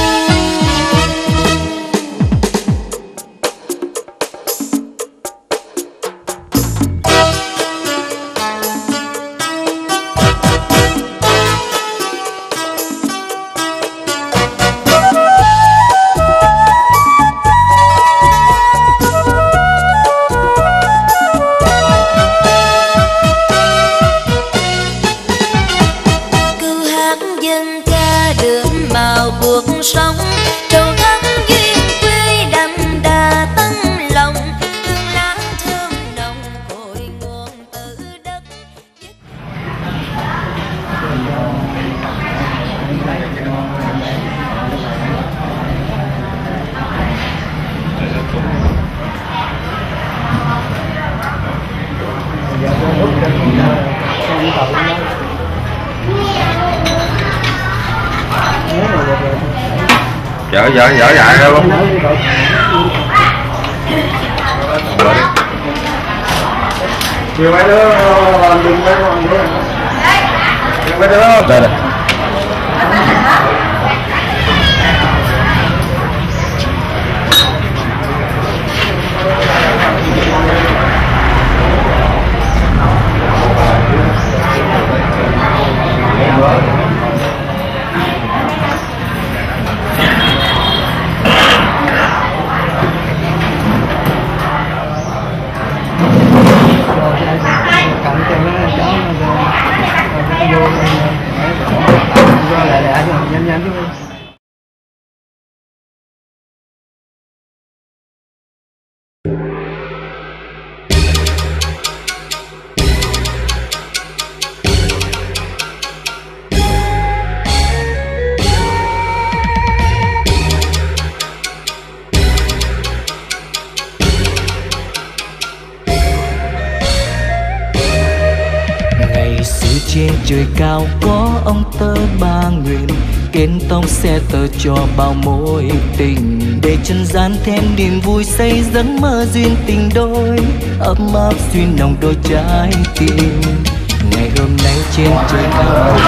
Dân ca đượm màu cuộc sống, trầu thắm duyên quê đậm đà tân lòng, hương lá thơm nồng cội nguồn từ đất.
Dở dở dở dại luôn. Nhiều mấy đứa đừng mấy con đứa. Mấy đứa đây này.
Trên trời cao có ông tơ ba nguyện, kết tông xe tơ cho bao mối tình, để chân gian thêm niềm vui xây giấc mơ duyên tình đôi, ấm áp duyên nồng đôi trái tim. Ngày hôm nay trên trời cao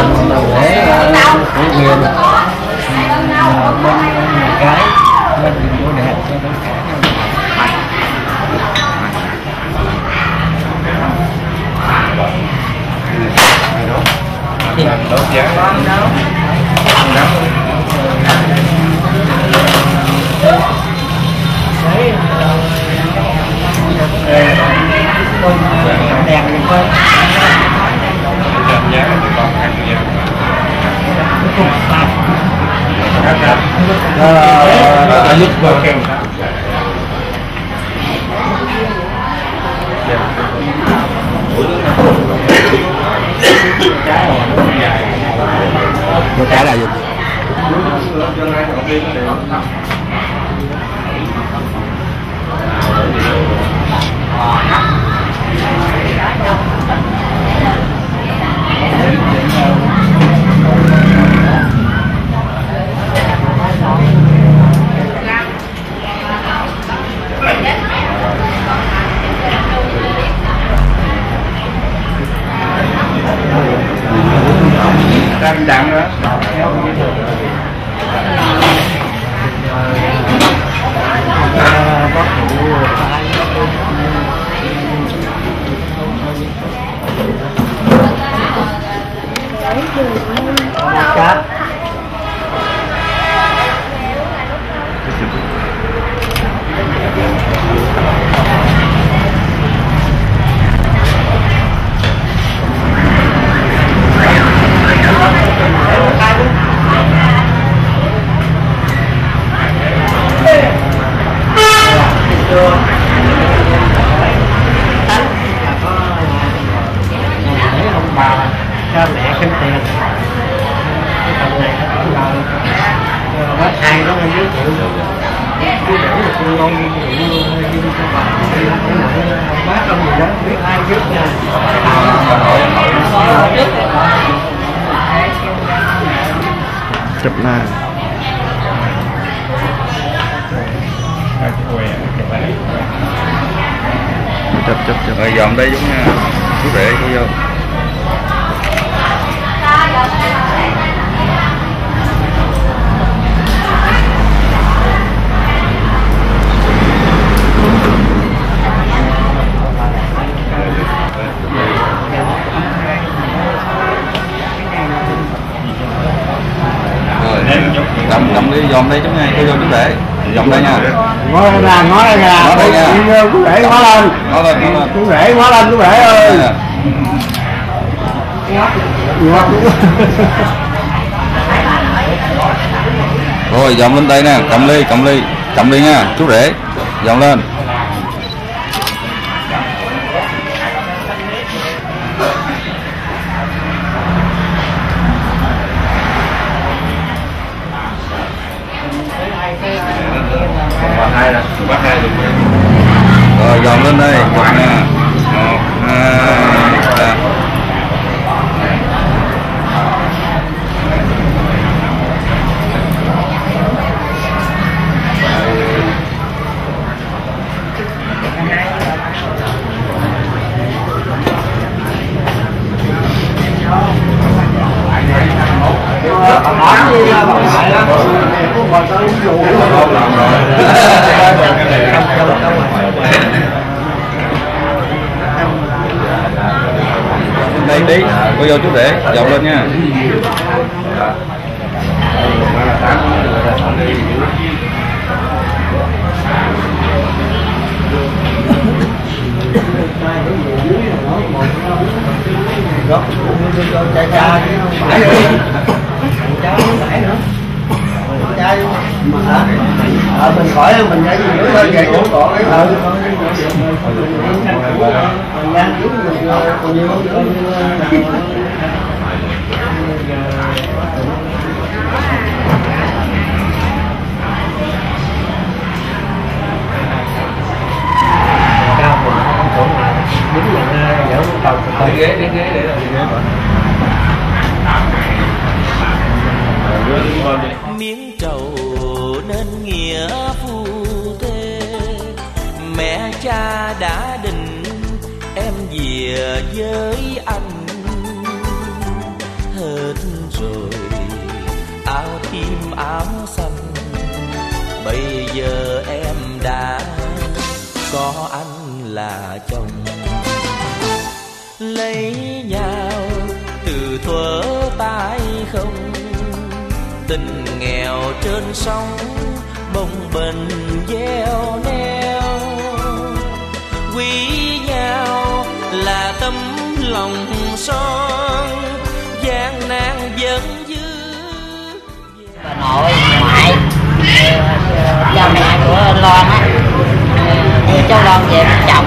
đốt giá con đâu đèn thì thôi giá thì còn ăn nhiều ở lúc vừa kêu
Nó trả là gì?
Cá. Cha mẹ kiếm tiền cái phần này nó cũng là bác hai nó giới thiệu cứ để được cô ngon đi cho bà bác ông gì đó biết ai giúp nha
chụp này chụp chụp chụp rồi dòm đây giống nha chú rể cô vô. Cầm cầm đi dòm đây chút nha, cô vô chút để dòm đây nha.
Ngó ra ngó đây nha.
Ngó đây nha.
Chú rể ngó lên.
Ngó lên ngó lên.
Chú rể ngó lên chú rể ơi.
Rồi dòm lên đây nè, cầm ly cầm ly cầm ly nha, chú rể dòm lên. Rồi dòm lên đây một nè, một hai ba. Đây tí, cô vô chú rể, dọn lên nha.
Ờ mình khỏi mình để dưới thôi vậy cũng còn cái ừ mình đang dưới còn nhiều cao mình chỗ nào đứng là dỡ tàu tàu ghế ghế ghế để làm ghế
miếng trầu nên nghĩa phu thê, mẹ cha đã định em về với anh. Hết rồi áo tím áo xanh, bây giờ em đã có anh là chồng. Lấy nhau từ thuở tay không, tình nghèo trên sông bồng bềnh gieo neo. Quý nhau là tấm lòng son, gian nan vẫn giữ.
Bà nội ngoại cha mẹ của Loan á đưa cháu Loan về với chồng.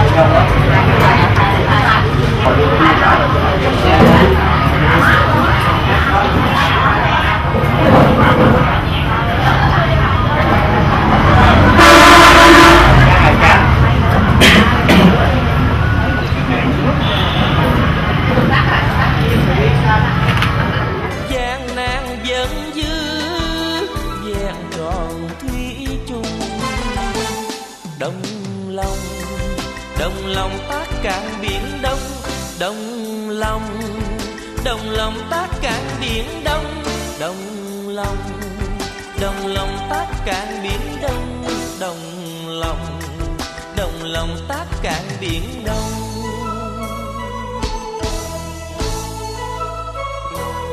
Gian nan vẫn giữ vẹn tròn thủy chung. Đồng lòng đồng lòng tác cạn biển đông, đồng lòng đồng lòng tác cạn biển đông, đồng lòng đồng lòng tác cạn biển đông, đồng lòng đồng lòng tác cạn biển đông.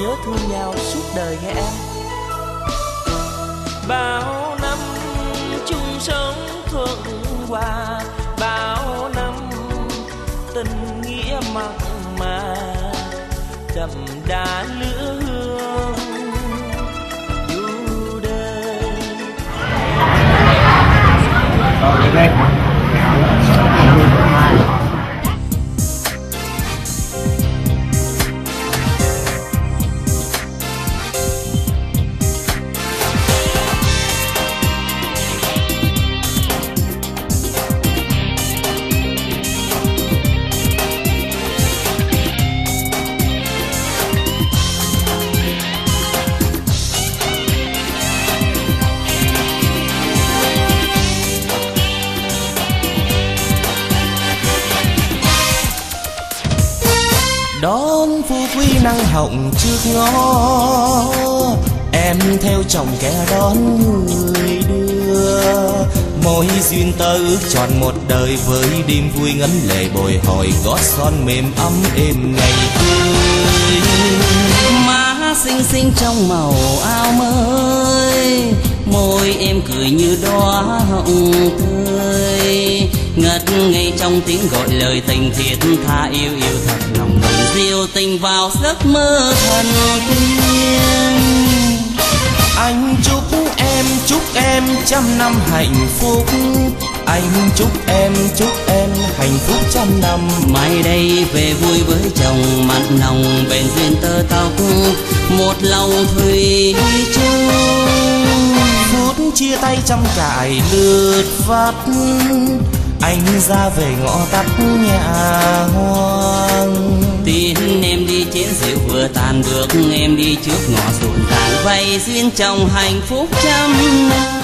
nhớ thương nhau suốt đời nghe em. Bao năm chung sống thuận hòa, bao năm tình nghĩa mặn mà, đậm đà lửa hương dù đời.
Đón phú quý năng hồng trước ngõ, em theo chồng kẻ đón người đưa. Mối duyên ta ước tròn một đời, với đêm vui ngấn lệ bồi hồi, gót son mềm ấm êm ngày tươi.
Má xinh xinh trong màu áo mới, môi em cười như đóa hồng tươi. Ngất ngây trong tiếng gọi lời tình thiết tha, yêu yêu thật lòng nồng diêu tình vào giấc mơ thần tiên.
Anh chúc em, chúc em trăm năm hạnh phúc. Anh chúc em, chúc em hạnh phúc trăm năm.
Mai đây về vui với chồng, mặn nồng bền duyên tơ tóc, một lòng thủy chung.
Phút chia tay trăm cải lướt vắt, anh ra về ngõ tắt nhà hoang.
Tin em đi chiến diệu vừa tàn, bước em đi trước ngõ rộn ràng, vay duyên chồng hạnh phúc trăm năm.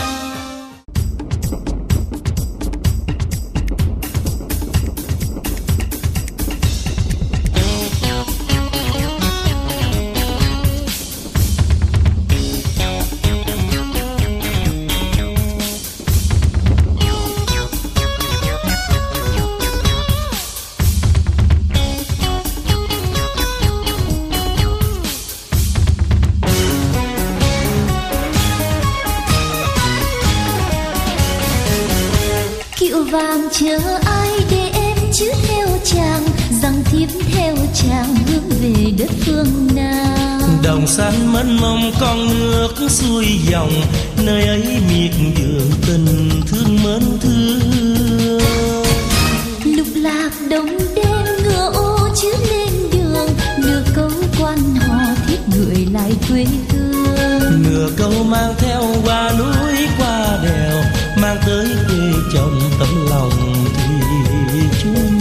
Vàng chờ ai để em chứ theo chàng, rằng thiếp theo chàng hướng về đất phương nào.
Đồng xanh mênh mông con nước xuôi dòng, nơi ấy miệt vườn tình thương mến thương.
Lục lạc đông đêm ngựa ô chứ lên đường, nửa câu quan hò thiết gửi lại quê hương.
Nửa câu mang theo qua núi qua đèo, mang tới quê chồng tấm lòng thủy chung.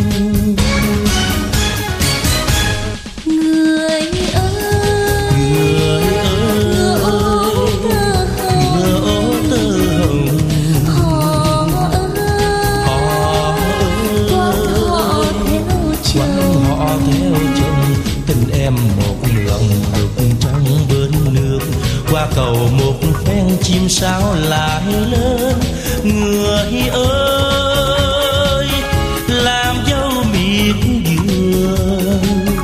Người ơi,
người ơi,
ngựa ô tơ hồng,
ngựa ô tơ hồng.
Họ ơi,
họ ơi,
quán họ theo chồng,
quán họ theo chồng. Tình em một lòng được trong bến nước, qua cầu một phen chim sáo lại lên. Người ơi, làm dâu miệt vườn.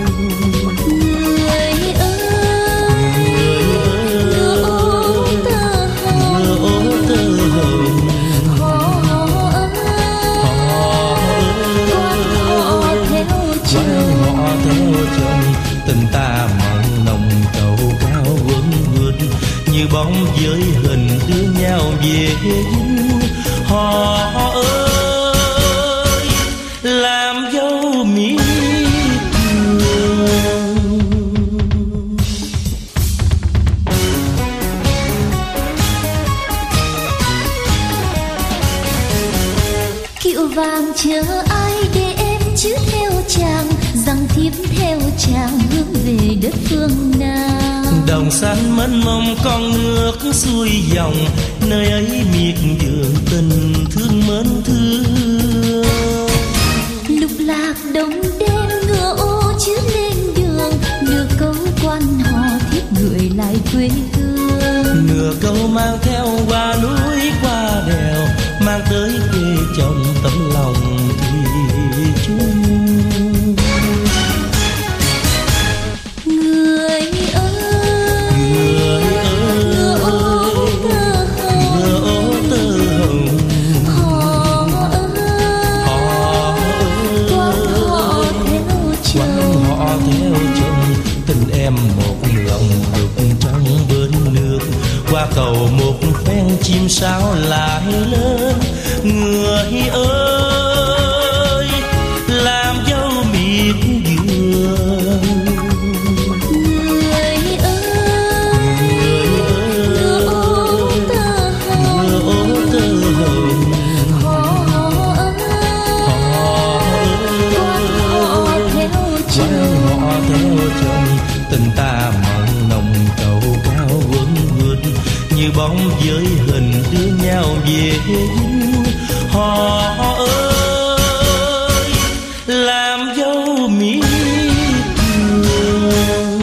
người ơi, ngựa ô tơ hồng,
Ngựa ô tơ hồng.
họ ơi,
Họ
quán họ theo chồng,
quán họ theo chồng. Tình ta mặn nồng cầu cao vươn vươn, như bóng với hình đưa nhau về dinh. Họ ơi, làm dâu miệt vườn.
kiệu vàng chờ ai để em chứ theo chàng, rằng thiếp theo chàng hướng về đất phương nào.
Đồng xanh mênh mông con nước xuôi dòng, nơi ấy miệt vườn tình thương mến thương.
Lục lạc đông đêm ngựa ô chứ lên đường, nửa câu quan hò thiết gửi lại quê hương.
Nửa câu mang theo qua núi qua đèo, mang tới quê chồng tấm lòng thủy chung.
Người ơi,
chim sáo lại lớn. Người ơi làm dâu miệt vườn,
người ơi ngựa ô tơ hồng,
ngựa ô tơ hồng,
hò hò ơi quan họ theo chồng,
tình ta mặn nồng cầu cao vấn vượt như bóng với hình đưa nhau về dinh. Họ ơi làm dâu miệt vườn.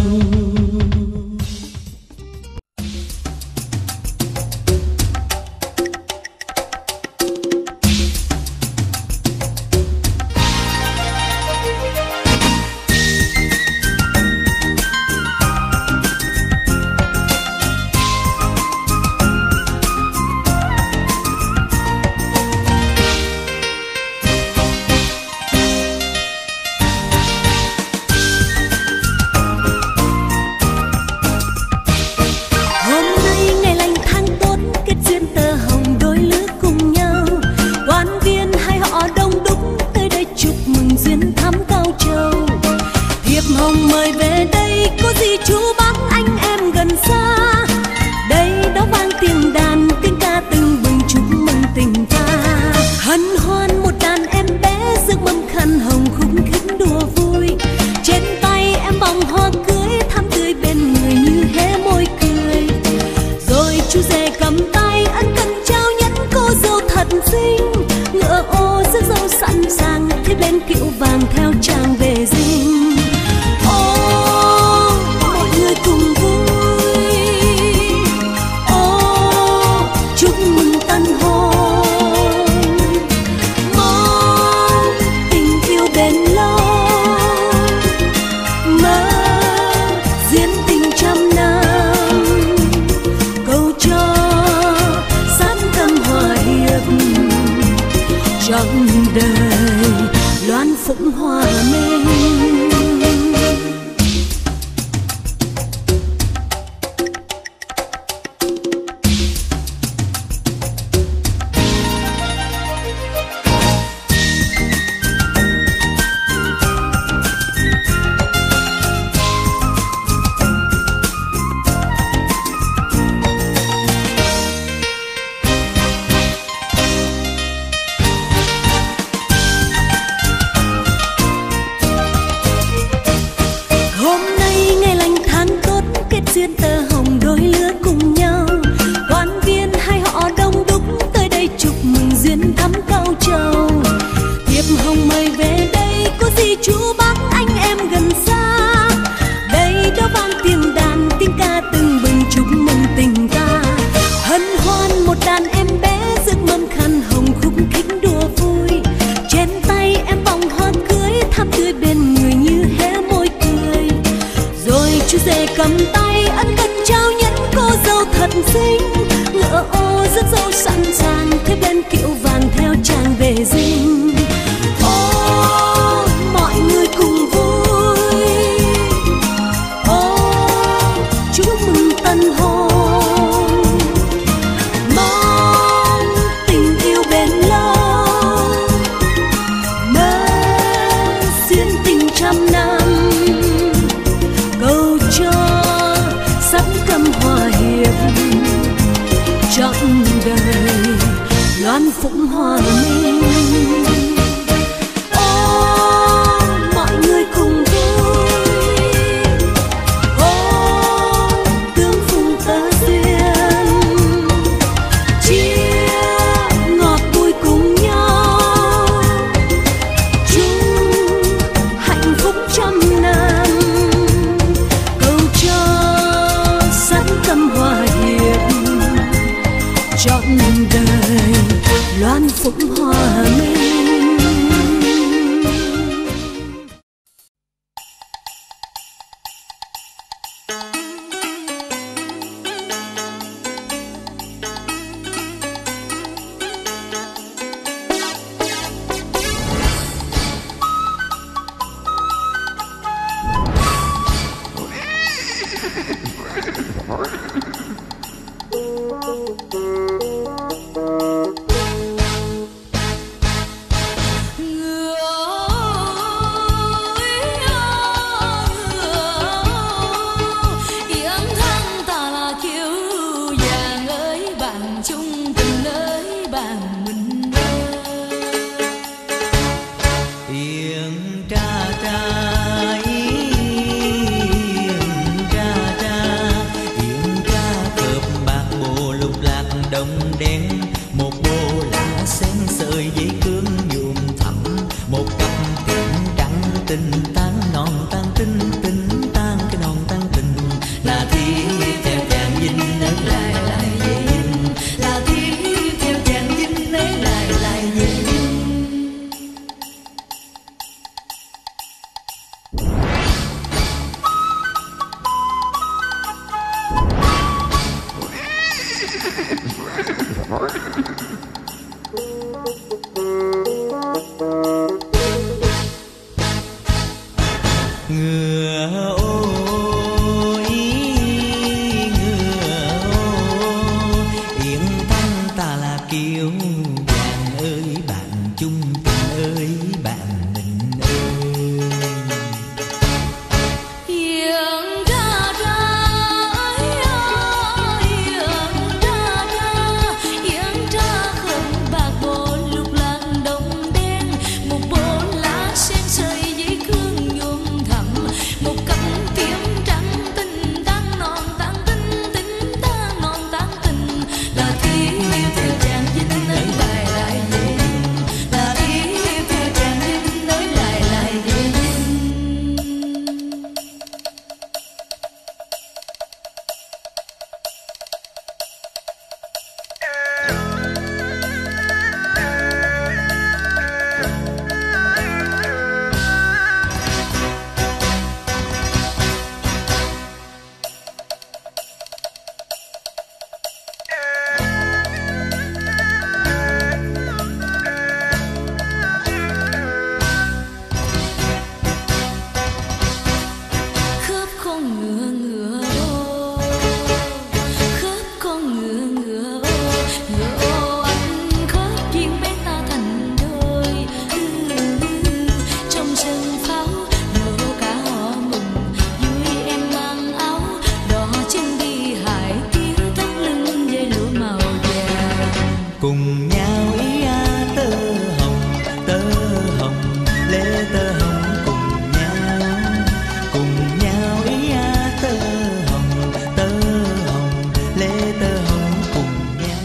trọn đời loan phụng hoa
tình tan non tan tình tình tan cái non tan tình là thi theo chàng dinh ấy lại lại về dinh là thi theo chàng dinh ấy lại lại về dinh. Ngựa ôi ngựa ôi yên thanh ta là kiều vàng ơi bạn chung tình ơi bạn mình ơi.
Yên ra ra yên ra ra yên ra không bạc bộ lục lạc đồng đen một bộ lá sen sợi dây cương nhuộm thẳm một cánh tím trắng tình đang non tan tình tình đang non tan tình là thi theo chàng dinh ấy lại lại về là thi theo chàng dinh ấy lại lại về dinh. Khớp con ngựa ngựa ô khớp con ngựa ngựa ô ngựa ô anh khớp duyên bên ta thành đôi. Trong sân pháo nở cả họ mừng vui em mang áo đỏ chân đi hải kia thắt lưng dây lụa màu vàng.
Cùng nhau ý a tơ hồng tơ hồng lê tơ hồng cùng nhau cùng nhau ý a tơ hồng tơ hồng lê tơ hồng cùng nhau.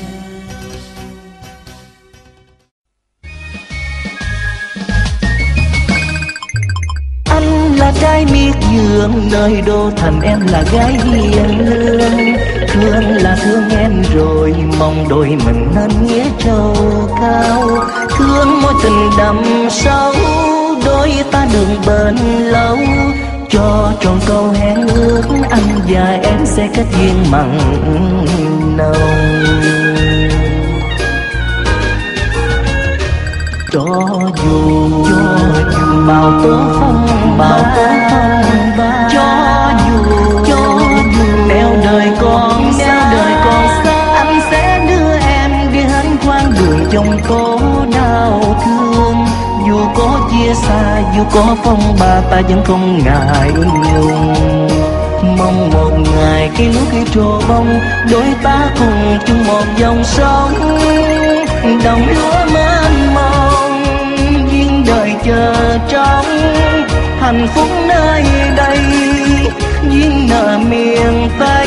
Anh là trai miệt vườn nơi đô thành, em là gái hiền lương. Thương là thương em rồi, mong đôi mình nên nghĩa trầu cao. Thương mối tình đậm sâu, đôi ta đường bền lâu. Cho tròn câu hẹn ước, anh và em sẽ kết duyên mặn nồng. Cho dù cho dù bao tố phong bao tố phong ba, cho dù cho dù nẻo đời con nẻo đời con xa, anh sẽ đưa em đi hết quãng đường trong tố đau thương. Dù có chia xa dù có phong ba, ta vẫn không ngại ngùng. Mong một ngày khi lúc khi trổ bông, đôi ta cùng chung một dòng sông. Đồng lúa mênh mông, duyên đời chờ trông. Hạnh phúc nơi đây, duyên nợ miền Tây.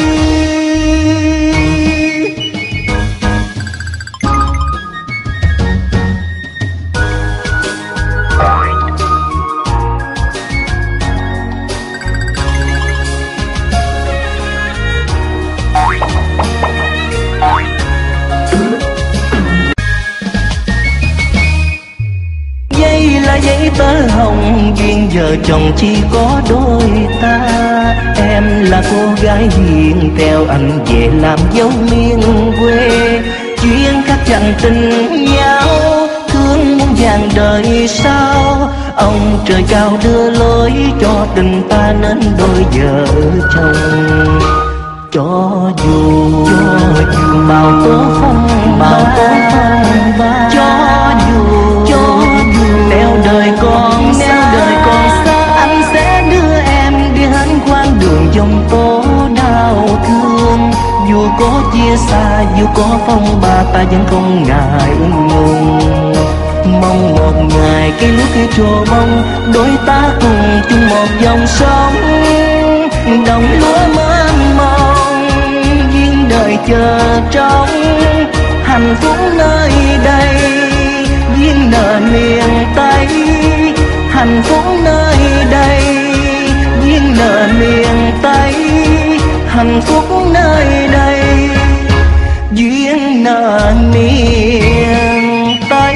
Giấy tơ hồng duyên vợ chồng chỉ có đôi ta. Em là cô gái hiền theo anh về làm dấu miền quê. Duyên khắc dành tình nhau, thương muôn vàng đời sau. Ông trời cao đưa lối cho tình ta nên đôi vợ chồng. Cho dù cho dù bao tố phong bao tố phong ba, cho dù cho dù nẻo đời con nẻo đời con xa, anh sẽ đưa em đi hết quãng đường dòng tố đau thương. Dù có chia xa dù có phong ba, ta vẫn không ngại ngùng. Mong một ngày cái lúc khi trổ bông, đôi ta cùng chung một dòng sông. Đồng lúa mênh mông, duyên đời chờ trông. Hạnh phúc nơi đây, duyên nợ miền Tây.
hạnh phúc nơi đây, duyên nợ miền Tây, hạnh phúc nơi đây, duyên nợ miền Tây.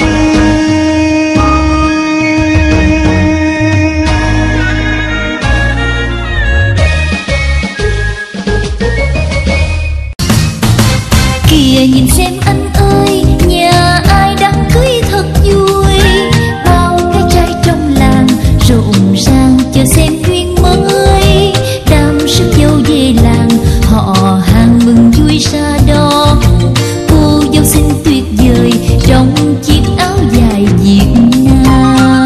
Kìa nhìn xem anh ơi, nhà ai đang cưới thật vui, bao cái trai trong làng rộn ràng chờ xem duyên mới. Đám sức dâu về làng họ hàng mừng vui ra đón, cô dâu xinh tuyệt vời trong chiếc áo dài Việt Nam.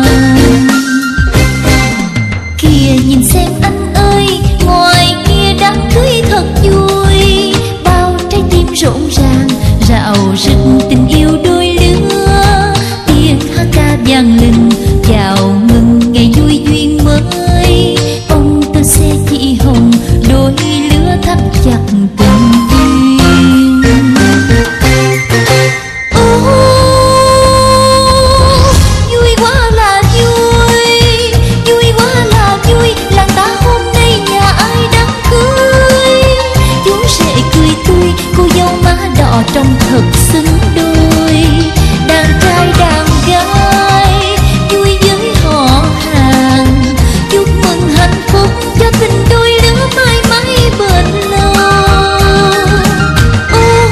Kìa nhìn xem anh ơi, ngoài kia đám cưới thật vui, bao trái tim rộn ràng rạo rực tình yêu đôi lứa. Tiếng hát ca vang lên chào mừng ngày vui duyên mới, bông tơ xe chị hồng đôi lứa thắt chặt tình duyên. Ô, vui quá là vui, vui quá là vui, làng ta hôm nay nhà ai đang cưới. Chú rể cười tươi, cô dâu má đỏ trông thật xứng đôi. Đàn trai đàn gái vui với họ hàng, chúc mừng hạnh phúc cho tình đôi lứa mãi mãi bền lâu. Ô,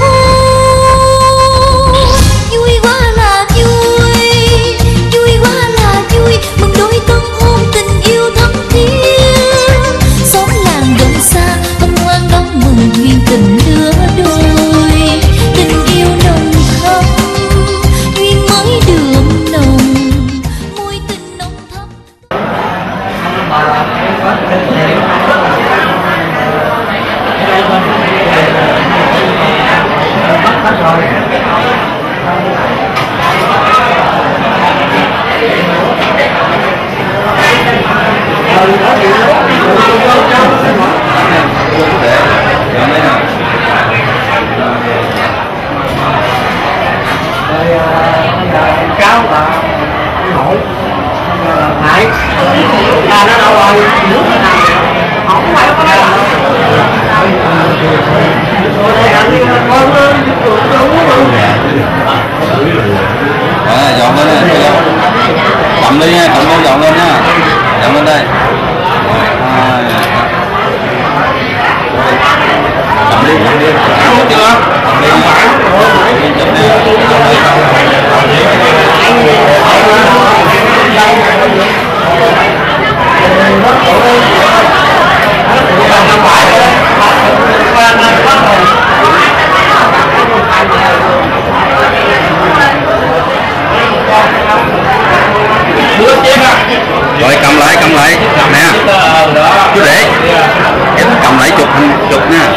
vui quá là vui, vui quá là vui, mừng đôi tân hôn tình yêu thắm thiết. Xóm làng gần xa hân hoan đón mừng duyên tình lứa đôi, tình yêu nồng thắm, duyên mới đượm nồng, môi tình nồng thắm.
Cáo là nổi nãy là nó đâu rồi, nước nó nằm không phải có đó là
à, dọn lên nè, cầm đi nha, cầm con dọn lên nha, dọn lên đây. À, cầm đi, cầm đi, cầm đi, cầm đi, cầm rồi cầm lại, cầm lại nè chú để em cầm lại chụp chụp nha.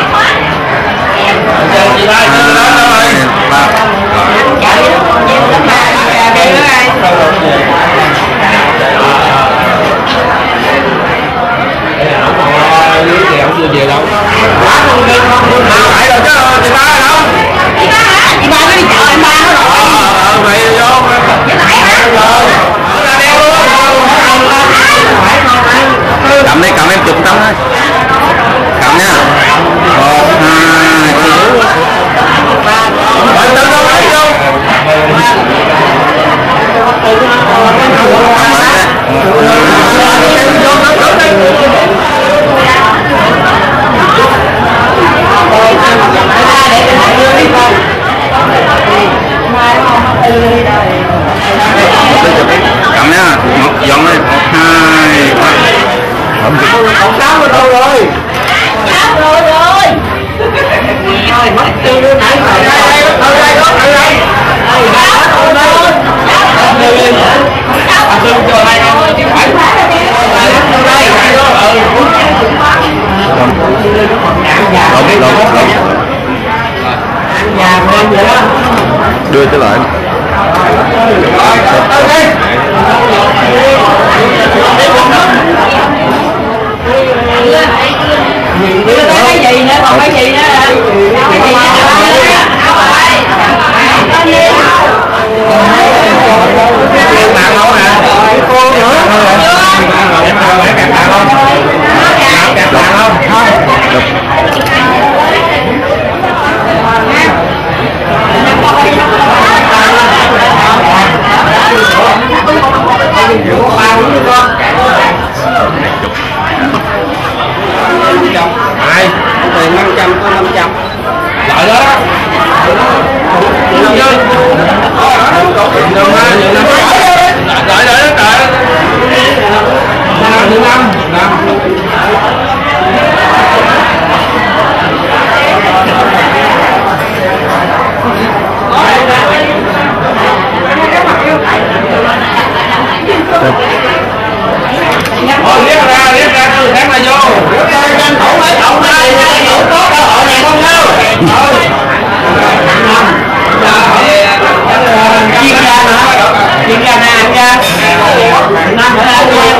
Chưa về đâu. Phải rồi chứ, chị ba ở đâu? Chị ba hả? Chị ba nó đi chợ em ba nó rồi. Ờ, vậy vô. Với lại hả? Rồi. Cầm đi, cầm em chụp tấm thôi. Cầm nha. Một, hai, ba. Rồi, tấm đâu đấy vô. Cầm nha, một dọn lên, một, hai, ba.
Còn sáu mươi đâu rồi? Sáu rồi rồi. Rồi mất tiêu đứa nãy rồi đây, ở đây, ở đây, ở đây. Đây, ở đây. Đây. À, tôi cho hai em phải. Ở đây, ở đây. Nhà bên vậy đó.
Đưa trở lại.
Cái gì nữa, còn cái gì nữa hả? Cái gì nữa?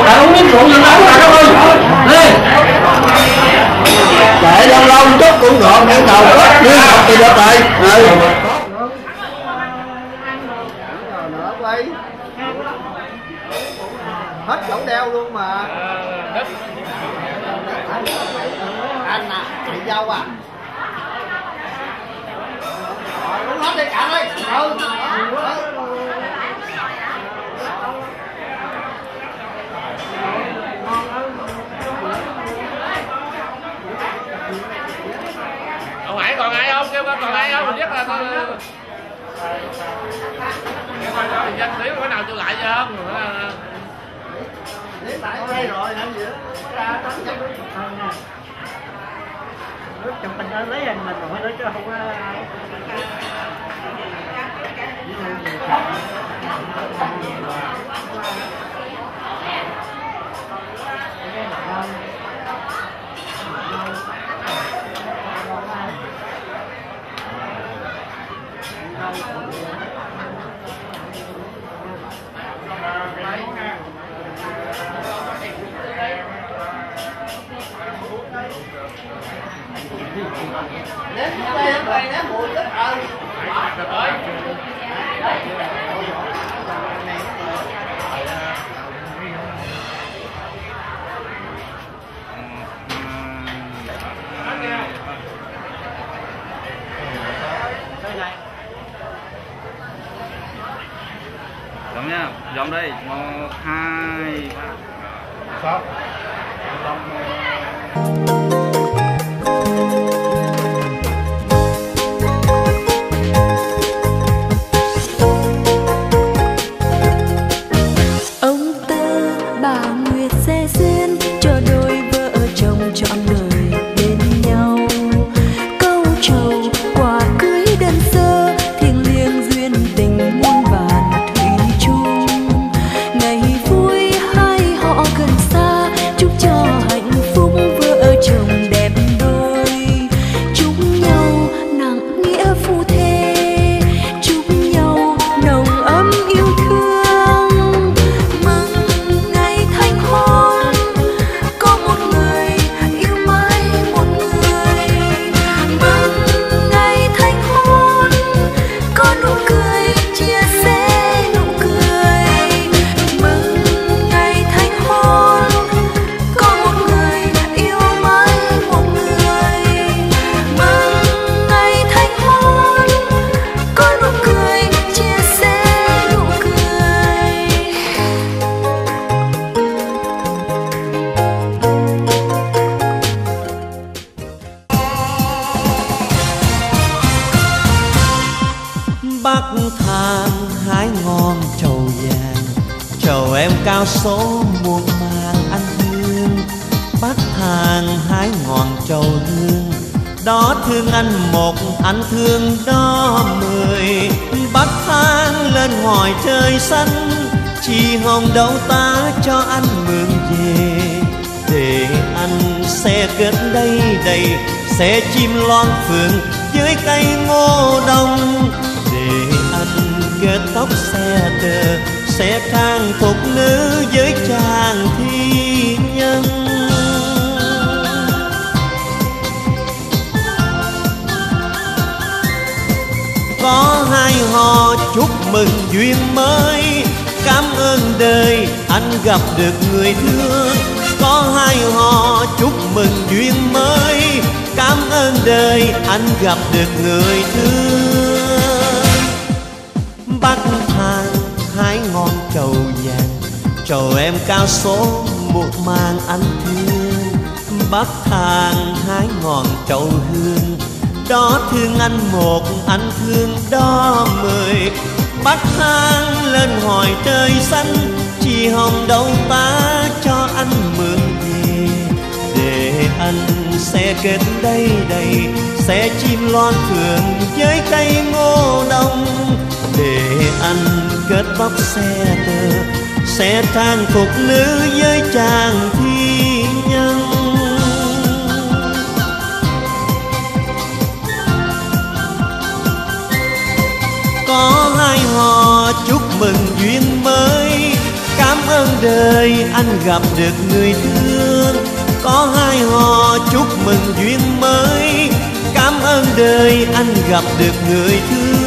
Bạn uống miếng rượu gì đâu mà đâu ơi. Ê. Kệ lâu lâu chút cũng ngọt ăn đầu hết. Miếng ngọt thì được rồi. Ừ.
Hết chỗ đeo luôn mà. Anh à, chị dâu à. Uống hết đi cả ơi. Ừ.
Ông Hải còn ai không? Kêu con còn ai không? Mình biết là tôi danh tiếng có nào chưa lại chưa không?
Lấy lại đây rồi làm gì đó. Ra tắm cho
nó chụp mình lên lấy hình mình rồi đó chứ không có
ném đây đây ném mùi rất ơi.
Dòng nha, dòng đây, một, hai, ba. Sáu.
Ông tơ bà Nguyệt sẽ duyên cho đôi vợ chồng trọn đời bên nhau. Câu trầu quả cưới đơn sơ thiêng liêng duyên tình muôn vàn thủy chung. Ngày vui hai họ gần xa chúc cho hạnh phúc vợ chồng đẹp đôi. Chúc nhau nặng nghĩa phu thê, chúc nhau nồng ấm yêu thương. Mừng ngày thành hôn có một người yêu mãi một người. Mừng ngày thành hôn có nụ cười chia sẻ nụ cười. Mừng ngày thành hôn có một người yêu mãi một người. Mừng ngày thành hôn có nụ cười chia sẻ nụ cười.
Bắc thang hái ngon trầu vàng, trầu em cao số muôn mang anh hương. Bắc thang hái ngọn trầu hương, đó thương anh một anh thương đó mười. Bắc thang lên ngoài trời xanh, chỉ hồng đâu ta cho anh mượn về. Để anh sẽ kết đây đầy, sẽ chim loan phượng với cây ngô đông. Để anh kết tóc xe tơ, sẽ trang phục nữ với chàng thi nhân. Có hai họ chúc mừng duyên mới, cảm ơn đời anh gặp được người thương. Có hai họ chúc mừng duyên mới, cảm ơn đời anh gặp được người thương. Bắc thang hái ngon trầu vàng, trầu em cao số một mang anh thương. Bắc thang hái ngọn trầu hương, đó thương anh một anh thương đó mười. Bắc thang lên hỏi trời xanh, chỉ hồng đâu ta cho anh mượn về. Để anh sẽ kết đây đầy, sẽ chim loan phượng với cây ngô đông. Để anh kết tóc xe tơ, sẽ trang phục nữ với chàng thi nhân. Có hai họ chúc mừng duyên mới, cảm ơn ơn đời anh gặp được người thương, có hai họ chúc mừng duyên mới. Cảm ơn đời anh gặp được người thương.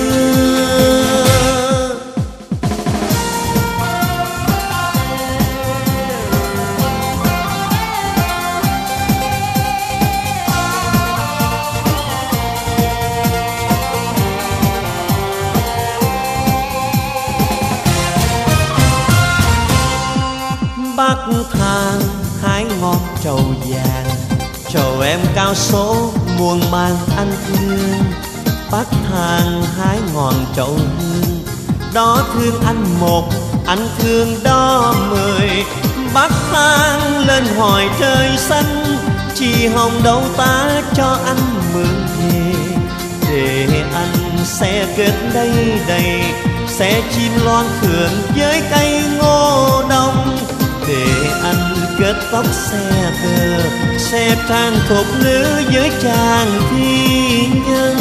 Bắc thang hái ngọn trầu vàng, trầu em cao số muôn mang anh thương. Bắc thang hái ngọn trầu hương, đó thương anh một, anh thương đó mười. Bắc thang lên hỏi trời xanh, chỉ hồng đâu ta cho anh mượn về. Để anh sẽ kết đây đầy, sẽ chim loan phượng với cây ngô đông. Để anh kết tóc xe tơ, xe trang phục nữ với chàng thi nhân.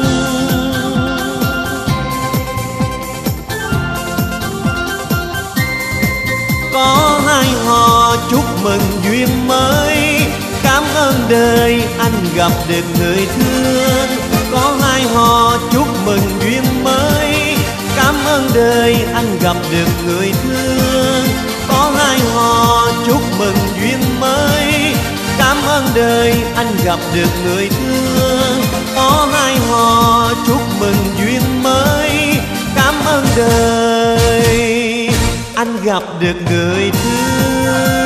Có hai họ chúc mừng duyên mới. Cảm ơn đời anh gặp được người thương. Có hai họ chúc mừng duyên mới. Cảm ơn đời anh gặp được người thương. Có hai họ chúc mừng duyên mới. Cảm ơn đời anh gặp được người thương. Có hai họ chúc mừng duyên mới. Cảm ơn đời anh gặp được người thương.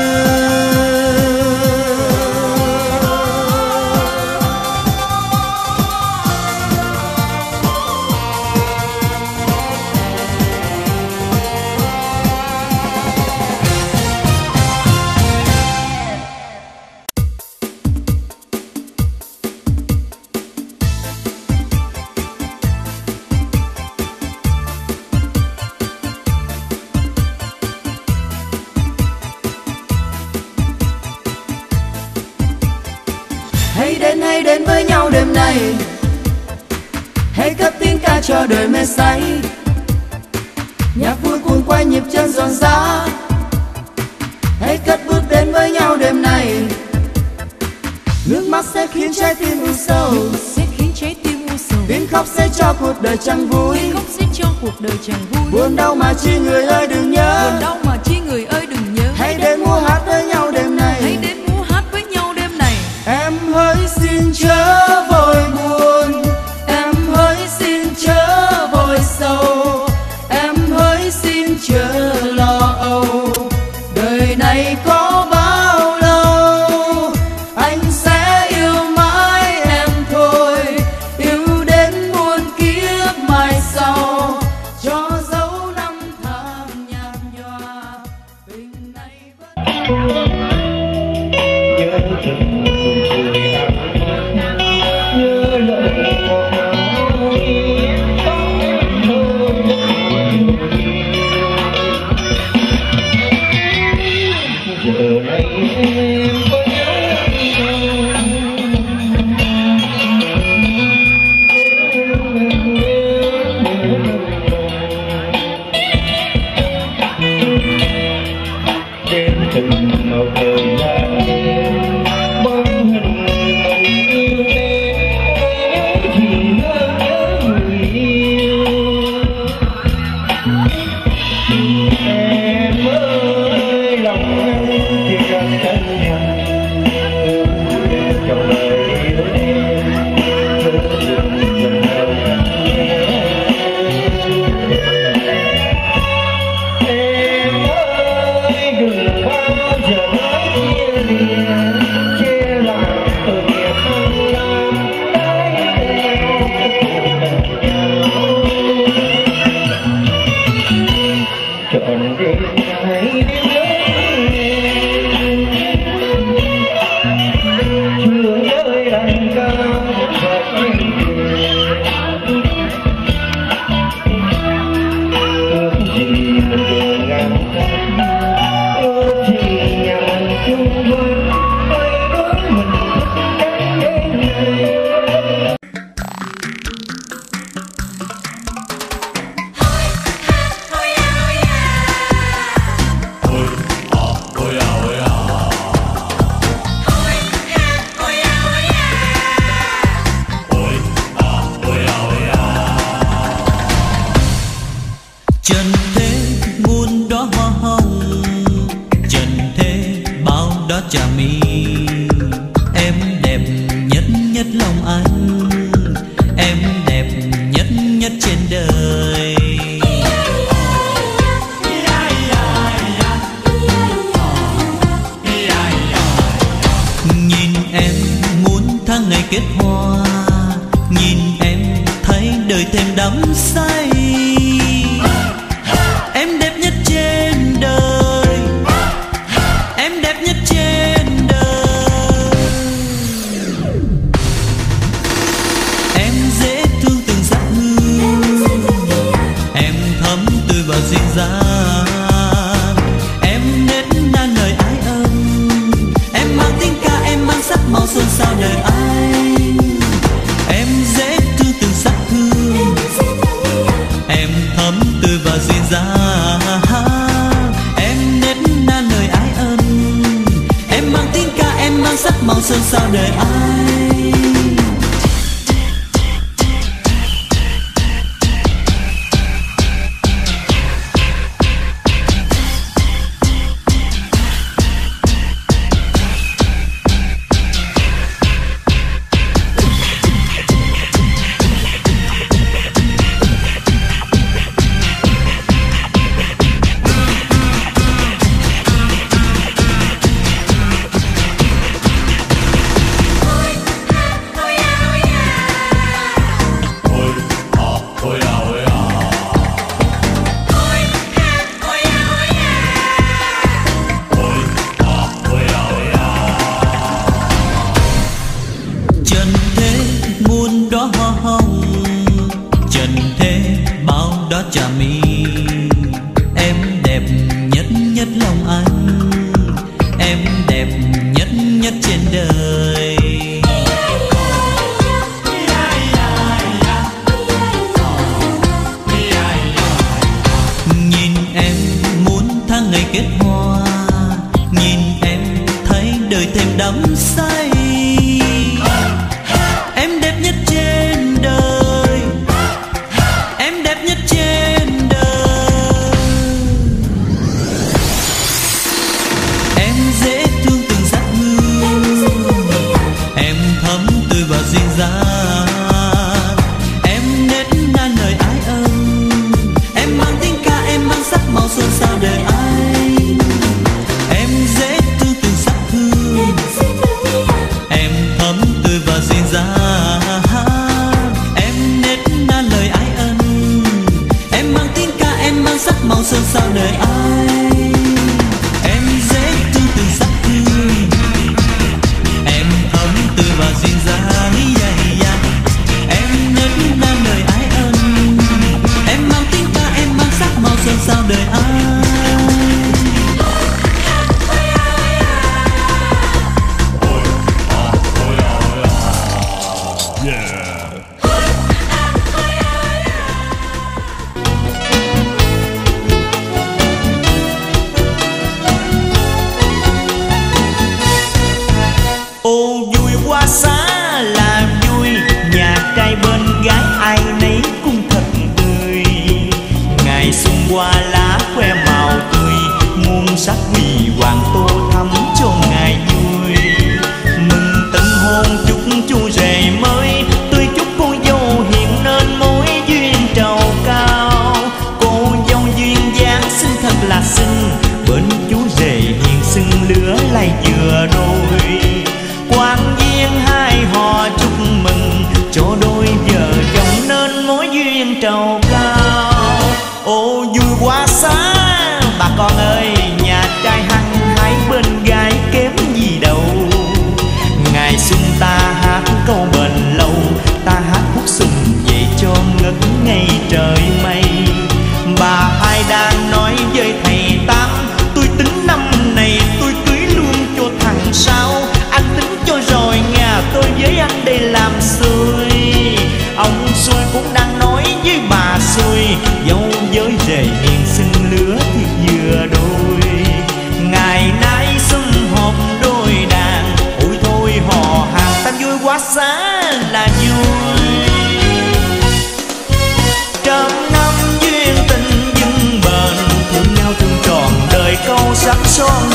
Hãy đến hãy đến với nhau đêm nay, hãy cất tiếng ca cho đời mê say. Nhạc vui cuốn quay nhịp chân giòn giã, hãy cất bước đến với nhau đêm nay. Nước mắt sẽ khiến trái tim u sầu,
sẽ khiến trái tim u sầu.
Tiếng khóc sẽ cho cuộc đời chẳng vui,
Tiếng khóc sẽ cho cuộc đời chẳng vui.
Buồn đau mà chi người ơi đừng nhớ,
Buồn đau mà chi người ơi đừng nhớ.
Hãy đến múa hát với nhau đêm nay,
Hãy đến múa hát với nhau đêm này.
Em hỡi xin chớ vội buồn, em hỡi xin chớ vội sầu, em hỡi xin chớ lo âu. Đời này có bao lâu, anh sẽ yêu mãi em thôi, yêu đến muôn kiếp mai sau. Cho dấu năm tháng nhạt nhòa, tình này vẫn
Trà My. Em đẹp nhất nhất lòng anh, em đẹp nhất nhất trên đời. Nhìn em muốn tháng ngày kết hoa, nhìn em thấy đời thêm đắm say. Em đẹp nhất trên đời, em đẹp nhất trên đời. Em dễ thương từng giấc mơ, em thấm tươi và duyên dáng. Em nết na lời ái ân, em mang tiếng ca, em mang sắc màu xuân sao đời anh. Em dễ thương từng giấc hương, em thấm tươi và duyên dáng. Em nết na lời ái ân, em mang tiếng ca, em mang sắc màu xuân sao đời anh. Trà My. Em đẹp nhất nhất lòng anh, em đẹp nhất nhất trên đời. Nhìn em muốn tháng ngày kết hoa, nhìn em thấy đời thêm đắm say. Em đẹp nhất trên đời, em đẹp nhất trên đời. Em dễ thương từng giấc mơ, em thấm tươi và duyên dáng. Em nết na lời ái ân, em mang tiếng ca, em mang sắc màu xuân sao đời anh. Em dễ thương từng giấc hương, em thấm tươi và duyên dáng. Em nết na lời ái ân, em mang tiếng ca, em mang sắc màu xuân sao đời anh. Em dễ thương từng giấc hương, em thấm tươi và duyên dáng. Yeah, yeah. Em nết na lời ái ân, em mang tiếng ca, em mang sắc màu xuân sao đời anh.
Ô vui quá xá là vui, nhà trai bên gái ai nấy cũng thật tươi. Ngày xuân qua lá khoe màu tươi, muôn sắc huy hoàng tô thắm cho ngày vui. Mừng tân hôn chúc chú rể mới, tôi chúc cô dâu hiện nên mối duyên trầu cao. Cô dâu duyên dáng xinh thật là xinh, bên chú rể hiền xinh lứa lại vừa đôi. Quan viên hai họ chúc mừng cho đôi vợ chồng nên mối duyên trầu cao. Ô vui quá xá bà con ơi, nhà trai hăng hái bên gái kém gì đâu. Ngày xuân ta hát câu bền lâu, ta hát khúc xuân về cho ngất ngây trời mây. Bà hai đang nói với thầy Tám, tôi tính năm này tôi cưới luôn cho thằng Sáu. Anh tính cho rồi nhà tôi với anh đây làm xuôi. Ông xuôi cũng đang nói với bà xuôi, dâu với rể hiền xinh lứa thì vừa đôi. Ngày nay sum họp đôi đàn, ôi thôi hò hàng ta vui quá xá là vui. Trăm năm duyên tình vững bền, thương nhau thương tròn đời câu sắm son